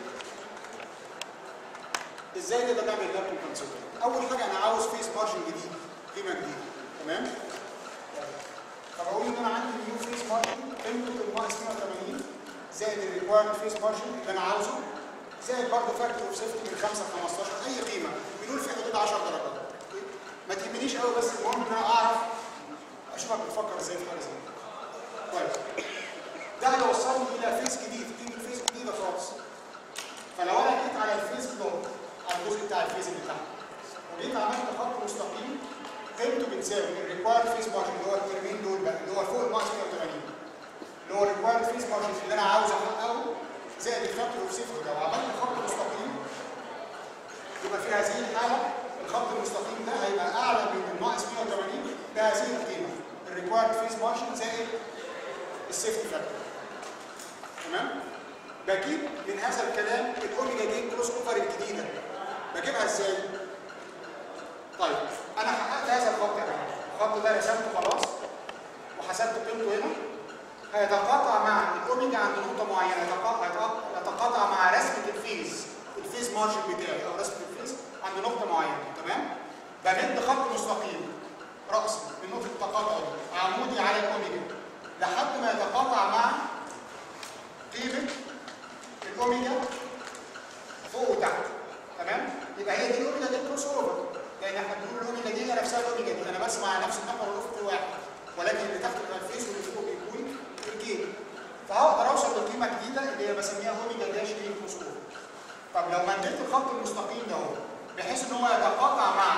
ازاي نقدر نعمل لاج والكونسيل؟ اول حاجه انا عاوز فيس مارجن جديد قيمه جديده تمام؟ فبقول ان انا عندي نيو فيس مارجن قيمته ناقص مية وتمانين زائد الريكوايرد فيس مارجن اللي انا عاوزه زائد برضه فاكتور اوف سيفتي من خمسة ل خمستاشر اي قيمه بنقول في حدود عشر درجات. ما تهمنيش قوي بس المهم ان انا اعرف اشوفك بتفكر ازاي في حاجه زي كده. طيب ده هيوصلني الى فيس جديد قيمه فيس جديده خالص. فلو انا جيت على الفيس بلوك على الجزء بتاع الفيز اللي تحت وجيت عملت خط مستقيم قيمته بتساوي الريكوايرد فيس مارجن اللي هو الترمين دول بقى اللي هو فوق ال ناقص مية وتمانين اللي هو الريكوايرد فيس مارجن اللي انا عاوز احققه زائد الفاكتور اوف سيفتي. لو عملت خط مستقيم يبقى في هذه الحاله الخط المستقيم ده هيبقى اعلى من الناقص مية وتمانين بهذه القيمه الريكوايرد فيس مارجن زائد السيفتي فاكتور. تمام؟ بجيب من هذا الكلام الاوميجا جين كروس اوفر الجديده. بجيبها ازاي؟ طيب انا حققت هذا الخط يا جماعه، الخط ده رسمته خلاص وحسبت قيمته هنا. هيتقاطع مع الاوميجا عند نقطه معينه، يتقاطع مع رسمه الفيز الفيز مارجن بتاعي او رسمه الفيز عند نقطه معينه. تمام؟ بمد خط مستقيم راسي من نقطه التقاطع دي عمودي على الاوميجا لحد ما يتقاطع مع قيمه الاوميجا فوق وتحت. تمام؟ يبقى هي دي الاوميجا دي كروس اوفر، لان احنا بنقول الاوميجا دي هي نفسها الاوميجا دي، انا بس مع نفس النمبر والافق واحد، ولكن اللي تحت بيبقى الفيس واللي فوق بيكون الجين. فهقدر اوصل لقيمه جديده اللي هي بسميها اوميجا داش دي كروس اوفر. طب لو مديت الخط المستقيم ده اهو بحيث ان هو يتقاطع مع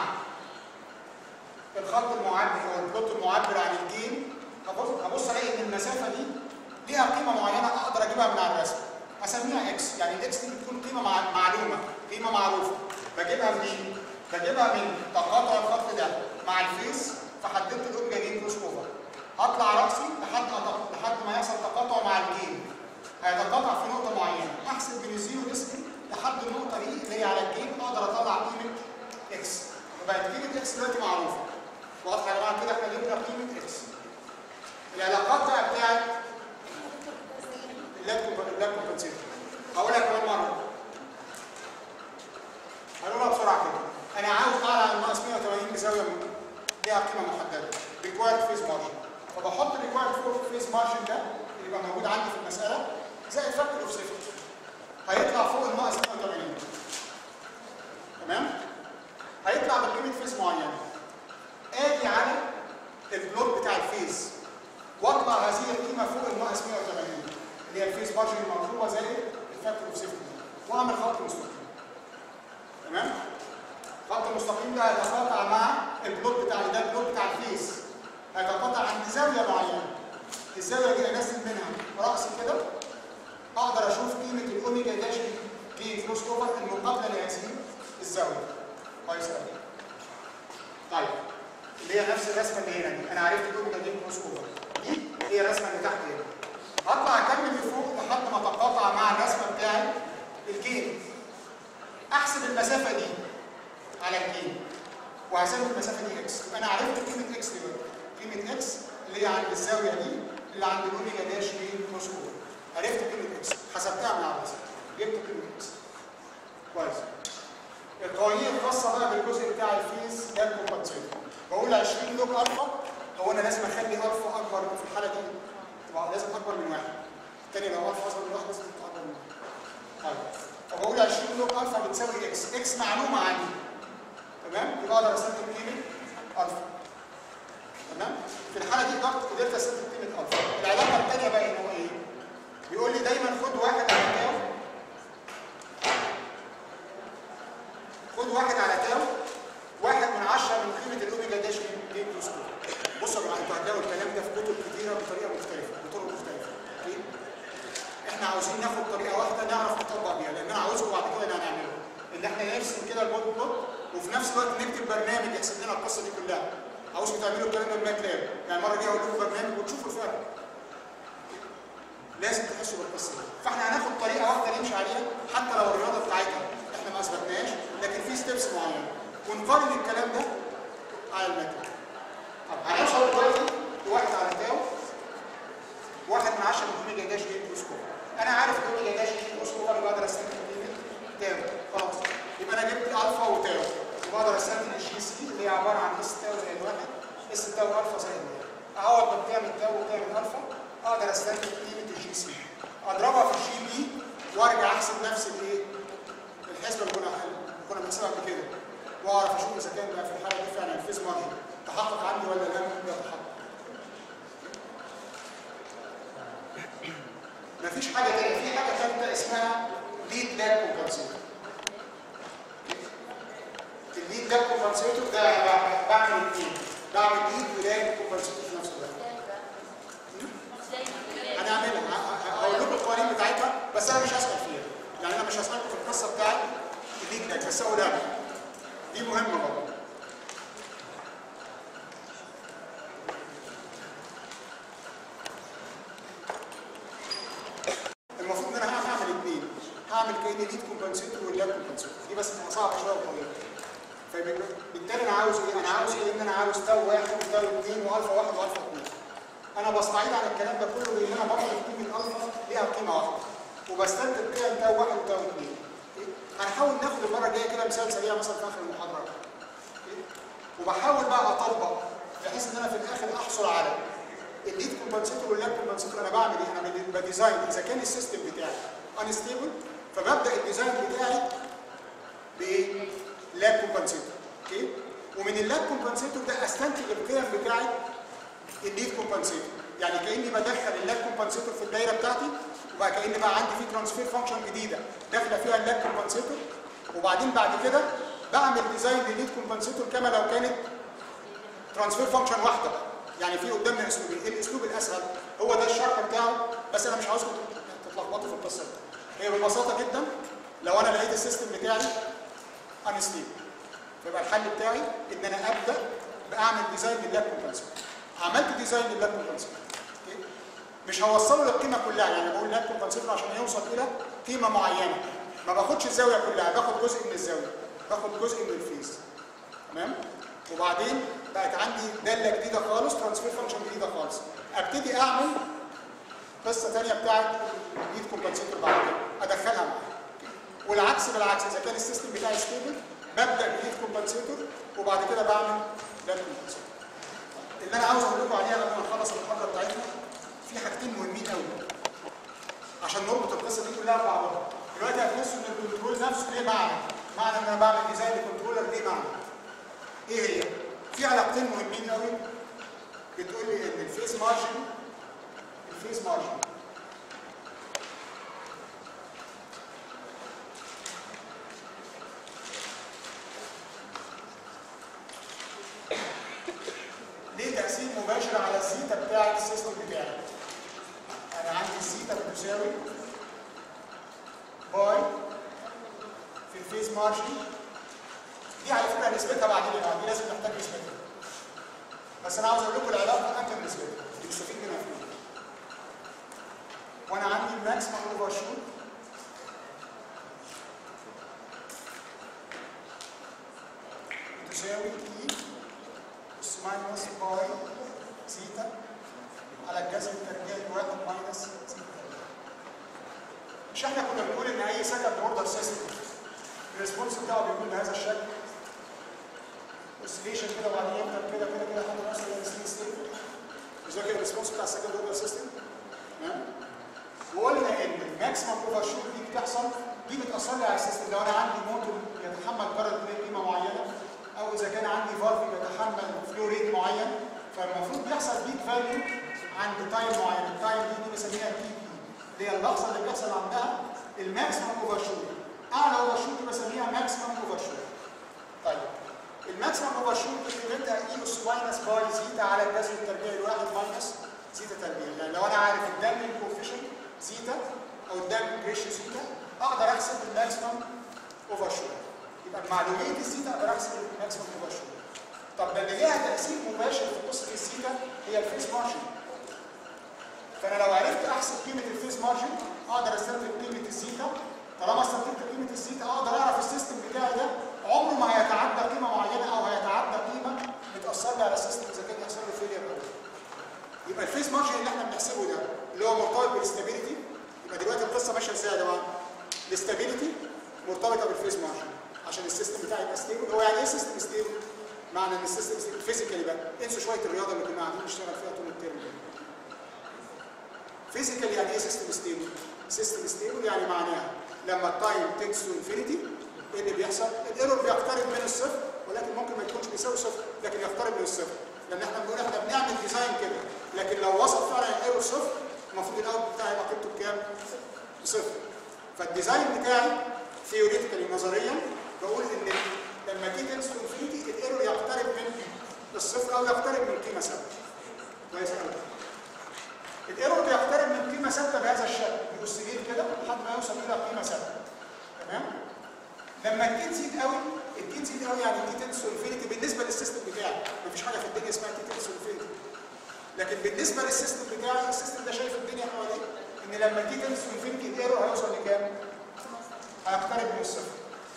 الخط المعبر او البلوت المعبر عن الجين، هبص هبص الاقي ان المسافه دي ليها قيمه معينه اقدر اجيبها من على الرسم. هسميها اكس، يعني الاكس دي بتكون قيمه معلومه، قيمه معروفه. بجيبها منين؟ بجيبها من تقاطع الخط ده مع الفيس، فحددت الاوميجا جين كروس اوفر. هطلع راسي لحد لحد ما يحصل تقاطع مع الجين. هيتقاطع في نقطه معينه، احسب من الزيرو ديسبل لحد النقطه دي اللي هي على الجين، اقدر اطلع قيمه اكس. وبقت قيمه اكس دلوقتي معروفه. واضحه يا جماعه كده؟ احنا جبنا قيمه اكس. العلاقات بقى بتاعت اللاج كومبنسيتور هقولها كمان مره. هنقولها بسرعه كده. انا عاوز اعلى عن ناقص مية وتمانين بزاويه ليها قيمه محدده ريكوايرد فيس مارجن. فبحط الريكوايرد فيس مارجن ده اللي يبقى موجود عندي في المساله زائد فاكتور اوف سيفتي. هيطلع فوق الناقص مية وتمانين. تمام؟ هيطلع بقيمه فيس معينه. اجي على البلوت بتاع الفيس واطلع هذه القيمه فوق الناقص مية وتمانين اللي هي الفيس مارجن المطلوبه زائد الفاكتور اوف سيفتي واعمل خط مستقيم. تمام؟ الخط المستقيم ده هيتقاطع مع البلوت بتاعي ده البلوت بتاع الفيس. هيتقاطع عند زاويه معينه. الزاويه دي انزل منها راسي كده اقدر اشوف قيمه الاوميجا داش جي كروس اوفر المقابله لهذه الزاويه. كويس قوي. طيب اللي هي نفس الرسمه اللي هنا دي، انا عرفت الاوميجا دي كروس اوفر. دي هي الرسمه اللي تحت هنا. هطلع اكمل لفوق لحد ما اتقاطع مع الرسمه بتاعت الجين. احسب المسافه دي على الجين وهسمي المسافه دي اكس. يبقى انا عرفت قيمه اكس دلوقتي. قيمه اكس اللي هي عند الزاويه دي اللي عند الاوميجا داش دي كروس اوفر. عرفت قيمه اكس، حسبتها من على الرسم، جبت قيمه اكس. كويس. القوانين الخاصه بقى بالجزء بتاع الفيز لاج كومبنسيتور. بقول عشرين لوج الفا، هو انا لازم اخلي الفا اكبر في الحاله دي، تبقى لازم اكبر من واحد. الثاني لو الفا اصغر من واحد لازم تبقى اكبر من واحد. طيب فبقول عشرين لوج الفا بتساوي اكس، اكس معلومه عندي. تمام؟ يبقى اقدر استنتج قيمه الفا. تمام؟ في الحاله دي قدرت قدرت استنتج قيمه الفا. العلاقه الثانيه بقى ان هو ايه؟ بيقول لي دايما خد واحد على تاو، خد واحد على تاو واحد من عشرة من قيمه الاوميجا داش جي بلس كود. بصوا يا جماعه انتوا هتلاقوا الكلام ده في كتب كتيره بطريقه مختلفه بطرق مختلفه. اوكي؟ احنا عاوزين ناخد طريقه واحده نعرف نطبق بيها، لان انا عاوزكم بعد كده اللي هنعمله ان احنا نرسم كده البوت بوت وفي نفس الوقت نكتب برنامج يحسب لنا القصه دي كلها. عاوزكم تعملوا الكلام ده بماتلاب، يعني المره الجايه اقول لكم برنامج وتشوفوا الفرق. لازم تحسوا بالقصه دي. فاحنا هناخد طريقه واحده نمشي عليها حتى لو الرياضه بتاعتها احنا ما اثبتناهاش، لكن في ستيبس معينه ونقارن الكلام ده على الماتلاب. طب هنوصل دلوقتي لواحد على تاو واحد من عشرة من اوميجا داش جي بلس كود. انا عارف اوميجا داش جي بلس كود انا بقدر استنتج قيمه تاو. خلاص يبقى انا جبت الفا وتاو وبقدر استنتج الجي سي اللي هي عباره عن اس تاو زائد واحد اس تاو الفا زائد واحد. اعوض ما بتعمل تاو وبتعمل الفا اقدر استنتج قيمه الجي سي، اضربها في الجي بي وارجع احسب نفس الايه؟ الحسبه اللي كنا كنا بنحسبها قبل كده واعرف اشوف اذا كان بقى في الحاله دي فعلا الفيز مارجن تحقق عندي ولا لم يتحقق. مفيش حاجه تانية، في حاجه ثالثه اسمها ليد لاج كومبنسيتور. الليد لاج كومبنسيتور ده بعمل اثنين، بعمل ليد ولاج كومبنسيتور في نفس الوقت. هنعملها هقول لكم القوانين بتاعتها بس انا مش هسال فيها، يعني انا مش هسالكم في القصه بتاعت الليد لاج بس هقولها لكم. دي مهمه برضه. المفروض ان انا هعمل اثنين، هعمل كاني ليد كومبنسيتور واللاج كومبنسيتور، دي بس صعبه شويه وطويله. فبالتالي انا عاوز ايه؟ انا عاوز ايه؟ ان انا عاوز تاو واحد وتاو اثنين والفا واحد والفا اثنين. انا بستعيد عن الكلام ده كله بان انا بفرض قيمه الفا ليها قيمه واحده وبستنتج قيم تاو واحد وتاو اثنين. هنحاول ناخد المره الجايه كده مثال سريع مثلا في اخر المحاضره. وبحاول بقى اطبق بحيث ان انا في الاخر احصل على الليد كومبنسيتور واللاج كومبنسيتور. انا بعمل ايه؟ انا بديزاين اذا كان السيستم بتاعي انستيبل فببدا الديزاين بتاعي بايه؟ لاج كومبنسيتور. اوكي؟ ومن اللاج كومبنسيتور ده استنتج القيم بتاعي الليد كومبنسيتور. يعني كاني بدخل اللاج كومبنسيتور في الدايره بتاعتي وبقى كاني بقى عندي في ترانسفير فانكشن جديده داخله فيها اللاج كومبنسيتور، وبعدين بعد كده بعمل ديزاين للليد كومبنسيتور كما لو كانت ترانسفير فانكشن واحده. يعني في قدامنا اسلوبين، ايه الاسلوب الاسهل؟ هو ده الشرح بتاعه بس انا مش عاوزكم تتلخبطوا في القصه دي. هي ببساطه جدا لو انا لقيت السيستم بتاعي انستيبل فيبقى الحل بتاعي ان انا ابدا باعمل ديزاين لللاج كومبنسيتور. عملت ديزاين لللاج كومبنسيتور مش هوصله للقيمه كلها، يعني بقول لاج كومبنسيتور عشان يوصل الى قيمه معينه ما باخدش الزاويه كلها، باخد جزء من الزاويه، باخد جزء من الفيز. تمام؟ وبعدين بقت عندي داله جديده خالص، ترانسفير فانكشن جديده خالص، ابتدي اعمل قصه ثانيه بتاعت ليد كومبنسيتور بعد كده ادخلها معايا. والعكس بالعكس، اذا كان السيستم بتاعي ستيبل ببدا بليد كومبنسيتور وبعد كده بعمل لاج كومبنسيتور. اللي انا عاوز اقول لكم عليها قبل ما نخلص المحاضره بتاعتنا في حاجتين مهمين قوي عشان نربط القصه دي كلها ببعضها. دلوقتي هتحسوا ان الكنترول نفسه ليه معنى، معنى ان انا بعمل ديزاين للكنترولر ليه معنى. ايه هي؟ في علاقتين مهمين قوي بتقول لي ان الفيز مارجن الفيز مارجن ليه تأثير مباشر على الزيتا بتاع السيستم بتاعي. انا عندي الزيتا بتساوي باي في الفيز مارجن. دي على فكره نسبتها بعدين دي لازم نحتاج نسبتها. بس انا عاوز اقول لكم العلاقه امتى نسبتها دي نستفيد منها فين. وانا عندي الماكسيمم اوفر شوت تساوي اي اس ماينس باي زيتا على الجذر التربيعي واحد ماينس زيتا. مش احنا كنا بنقول ان اي سكند اوردر سيستم الريسبونس بتاعه بيكون بهذا الشكل اوسيليشن كده وبعدين يفضل كده كده كده لحد ما يوصل للستيدي ستيت. مش ده كده الريسبونس بتاع السكند اوردر سيستم؟ تمام؟ وقلنا ان الماكسيمم اوفر شوت دي بتحصل دي بتاثر لي على السيستم لو انا عندي موتور يتحمل كارنت قيمه معينه او اذا كان فالمفروض بيحصل بيك فاليو عند تايم معين، التايم دي دي بنسميها بي بي اللي هي اللحظه اللي بيحصل عندها الماكسيمم اوفر شوت. اعلى اوفر شوت بسميها ماكسيمم اوفر شوت. طيب الماكسيمم اوفر شوت بنبدا اي اس ماينس باي زيتا على الجذر التربيعي الواحد ماينس زيتا تربيع. يعني لو انا عارف الدامج كوفيشنت زيتا او الدامج ريشيو زيتا اقدر احسب الماكسيمم اوفر شوت. يبقى بمعلوميه الزيتا اقدر احسب الماكسيمم اوفر شوت. طب ده اللي ليها تاثير مباشر في قصه الزيتا هي الفيز مارجن. فانا لو عرفت احسب قيمه الفيز مارجن اقدر استنتج قيمه الزيتا. طالما استنتجت قيمه الزيتا اقدر اعرف السيستم بتاعي ده عمره ما هيتعدى قيمه معينه او هيتعدى قيمه بتاثر لي على السيستم اذا كان يحصل له فيلير او لا. يبقى الفيز مارجن اللي احنا بنحسبه ده اللي هو مرتبط بالاستابيليتي. يبقى دلوقتي القصه ماشيه ازاي يا جماعه؟ الاستابيليتي مرتبطه بالفيز مارجن عشان السيستم بتاعي يبقى ستيبل. هو يعني ايه سيستم ستيبل؟ معنى ان السيستم ستيبل فيزيكالي بقى. انسوا شويه الرياضه اللي كنا قاعدين نشتغل فيها طول الترم ده. فيزيكالي يعني ايه سيستم ستيبل؟ سيستم ستيبل يعني معناها لما التايم تنس تو انفينيتي ايه اللي بيحصل؟ الايرور بيقترب من الصفر ولكن ممكن ما يكونش بيساوي صفر لكن يقترب من الصفر. لان احنا بنقول احنا بنعمل ديزاين كده لكن لو وصل فعلا الايرور صفر المفروض الاوت بتاعي يبقى قيمته بكام؟ بصفر. فالديزاين بتاعي ثيوريتيكالي نظريا بقول ان لما تي تنس تو انفينيتي الايرور يقترب من الصفر او يقترب من قيمه ثابته. كويس قوي. الايرور بيقترب من قيمه ثابته بهذا الشكل بيوصل كده لحد ما يوصل الى قيمه ثابته. تمام؟ لما التي تزيد قوي التي تزيد قوي يعني التي تنس تو انفينيتي بالنسبه للسيستم بتاعي مفيش حاجه في الدنيا اسمها تي تنس تو انفينيتي. لكن بالنسبه للسيستم بتاعي السيستم ده شايف الدنيا حواليه ان لما التي تنس تو انفينيتي الايرور هيوصل لكام؟ هيقترب من الصفر.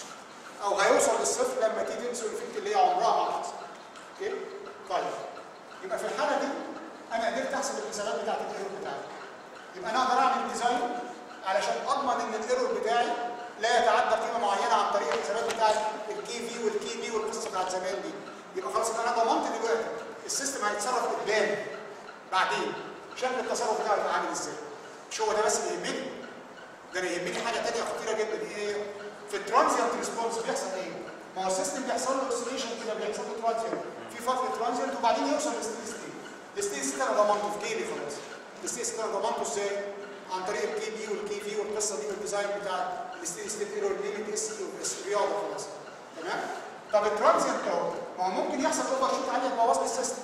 او هيوصل للصفر لما تي تنس تو انفينيتي اللي هي عمرها ما حصل. اوكي؟ طيب يبقى في الحاله دي انا قدرت احسب الحسابات بتاعت الايرور بتاعي. يبقى انا اقدر اعمل ديزاين علشان اضمن ان الايرور بتاعي لا يتعدى قيمه معينه عن طريق الحسابات بتاعت الكي في والكي بي والقصه بتاعت زمان دي. يبقى خلاص انا ضمنت دلوقتي السيستم هيتصرف قدام بعدين شكل التصرف بتاعه يبقى عامل ازاي. مش هو ده بس اللي يهمني، ده انا يهمني حاجه ثانيه خطيره جدا. ايه هي؟ في الترانزيانت ريسبونس بيحصل ايه؟ ما هو السيستم بيحصل له اوسيليشن كده بيحصل له ترانزيانت في فتره ترانزيانت وبعدين يوصل للستيدي ستيت. الستيدي ستيت انا ضمنته في جيبي خلاص. الستيدي ستيت انا ضمنته ازاي؟ عن طريق الكي بي والكي في والقصه دي والديزاين بتاع الستيدي ستيت ايرور ليميت اس سي واس رياضه خلاص. تمام؟ طب الترانزيانت اهو ما هو ممكن يحصل اوفر شوت عاليه تبوظ لي السيستم.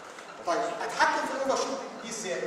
طيب اتحكم في الاوفر شوت دي ازاي؟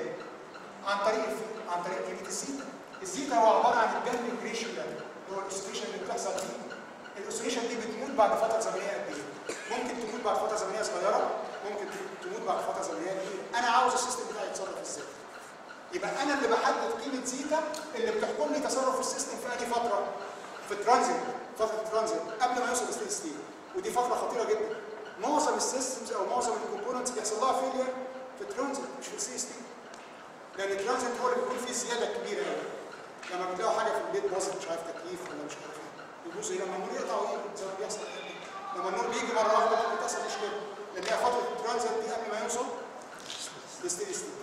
عن طريق عن طريق قيمه الزيتا. الزيتا هو عباره عن الدامج ريشيو ده اللي هو الاوسيليشن اللي بتحصل فيه. الاوسيليشن دي بتموت بعد فتره زمنيه قد ايه؟ ممكن تموت بعد فتره زمنيه صغيره، ممكن تموت بعد فتره زمنيه كبيره. انا عاوز السيستم بتاعي يتصرف ازاي؟ يبقى انا اللي بحدد قيمه زيتا اللي بتحكم لي تصرف السيستم في اي فتره؟ في الترانزيت، فتره الترانزيت قبل ما يوصل للستيدي ستيت. ودي فتره خطيره جدا. معظم السيستمز او معظم الكومبوننتس بيحصل لها فيلير في الترانزيت مش في الستيدي ستيت. لان الترانزيت هو اللي بيكون فيه زياده كبيره قوي. لما بتلاقوا حاجه في البيت باظت مش عارف تكييف ولا مش عارف ايه يبوظ ايه لما النور يقطع ايه زي ما بيحصل لما النور بيجي مره واحده ممكن تحصل مشكله لان هي فتره الترانزيت دي قبل ما يوصل للستيدي ستيت.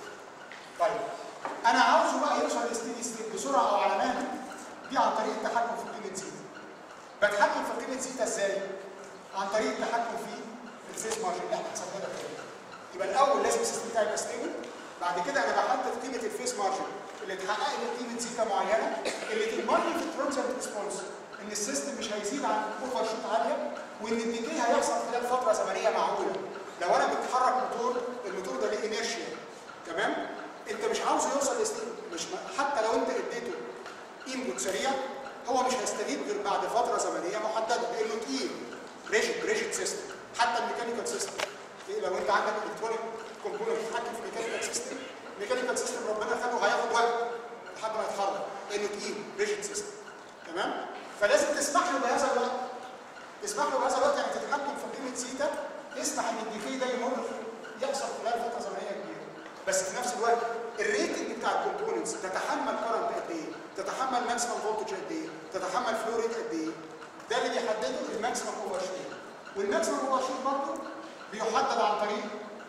طيب انا عاوزه بقى يوصل للستيدي ستيت بسرعه او على مهل دي عن طريق التحكم في قيمه زيتا. بتحكم في قيمه زيتا ازاي؟ عن طريق التحكم في الفيز مارجن اللي احنا حسبناها كده. يبقى الاول لازم السيستم بتاعي يبقى ستيبل. بعد كده انا بحدد قيمه الفيز مارجن اللي تحقق لي قيمه زيتا معينه اللي تضمن لي في الترانزيت ريسبونس ان السيستم مش هيزيد عن اوفر شوت عاليه وان الديكي هيحصل خلال فتره زمنيه معقوله. لو انا بتحرك موتور الموتور ده ليه انيرشيا تمام؟ انت مش عاوزه يوصل لستيبل مش حتى لو انت اديته انبوت سريع هو مش هيستجيب غير بعد فتره زمنيه محدده لانه تقيل ريجيد ريجيد سيستم. حتى الميكانيكال سيستم لو انت عندك الكترونيك كومبوننت بتتحكم في ميكانيكال سيستم الميكانيكال سيستم ربنا خلقه هياخد وقت لحد ما يتحرك لانه تقيل ريجيد سيستم. تمام؟ فلازم تسمح له بهذا الوقت. تسمح له بهذا الوقت يعني تتحكم في قيمه زيتا تسمح ان الديكي ده يمر يحصل خلال فتره زمنيه كبيره. بس في نفس الوقت الريتنج بتاع الكومبوننتس تتحمل كرنت قد ايه؟ تتحمل ماكسيمم فولتج قد ايه؟ تتحمل فلو ريت قد ايه؟ ده اللي بيحدده الماكسيمم اوفر شوت. والماكسيمم اوفر شوت برضه بيحدد عن طريق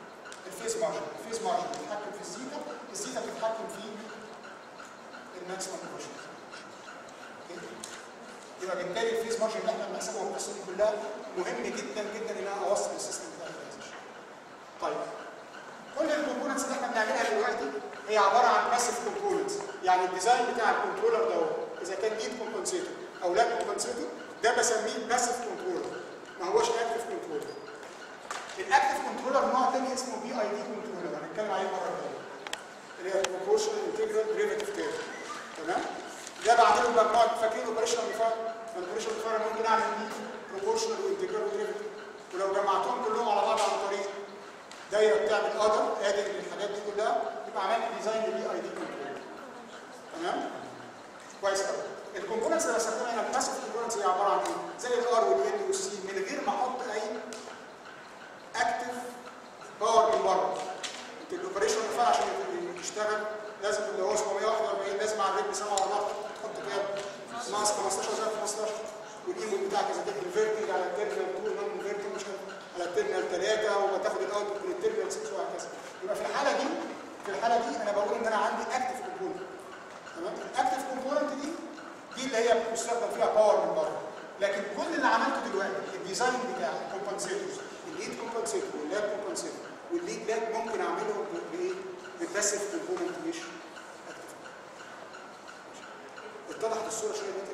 الفيز مارجن. الفيز مارجن بيتحكم في الزيتا، الزيتا بتتحكم في الماكسيمم اوفر شوت. يبقى بالتالي الفيز مارجن اللي احنا بنحسبه والقصه دي كلها مهم جدا جدا ان انا اوصل السيستم بتاعي لهذا الشيء. طيب هي عباره عن باسيف كومبوننتس، يعني الديزاين بتاع الكنترولر ده اذا كان ليد كومبنسيتور او لاج كومبنسيتور ده بسميه باسيف كنترولر، ما هوش اكتف كنترولر. الاكتف كنترولر نوع ثاني اسمه بي اي دي كنترولر، هنتكلم عليه مره ثانيه، اللي هي بروبورشنال انتجرال ديريفيتيف تيرم. تمام؟ ده بعمله بمجموعه، فاكرين اوبريشنال ديفاين؟ الاوبريشنال ديفاين ممكن اعمل بيه بروبورشنال وانتجرال وديريفيتيف، ولو جمعتهم كلهم على بعض عن طريق دايره بتعمل ادر ادي للحاجات دي كلها يبقى عملت ديزاين لبي اي دي كنترولر. تمام؟ كويس قوي. الكومبوننتس اللي بستخدمها هنا الباسيف كومبوننتس هي عباره عن ايه؟ زي الار والان والسي من غير ما احط اي اكتف باور من بره. انت الاوبريشن ديفاين عشان يشتغل لازم اللي هو سبعمية وواحد وأربعين لازم على الريت سبعة وأربعة تحط كام؟ ناقص خمستاشر زائد خمستاشر، والايمو بتاعك اذا كان انفيرتنج على التيرمينال اتنين نون انفيرتنج مش على التيرمينال ثلاثة وتاخد الاوتبوت من التيرمينال ستة وهكذا. يبقى في الحاله دي في الحاله دي انا بقول ان انا عندي اكتف كومبوننت. تمام؟ الاكتف كومبوننت دي دي اللي هي بتستخدم فيها باور من بره. لكن كل اللي عملته دلوقتي الديزاين بتاع الكومبنسيتورز، الليد كومبنسيتور واللاج كومبنسيتور والليد لاج ممكن اعمله بايه؟ بالباسيف كومبوننت مش اكتف. اتضحت الصوره شويه؟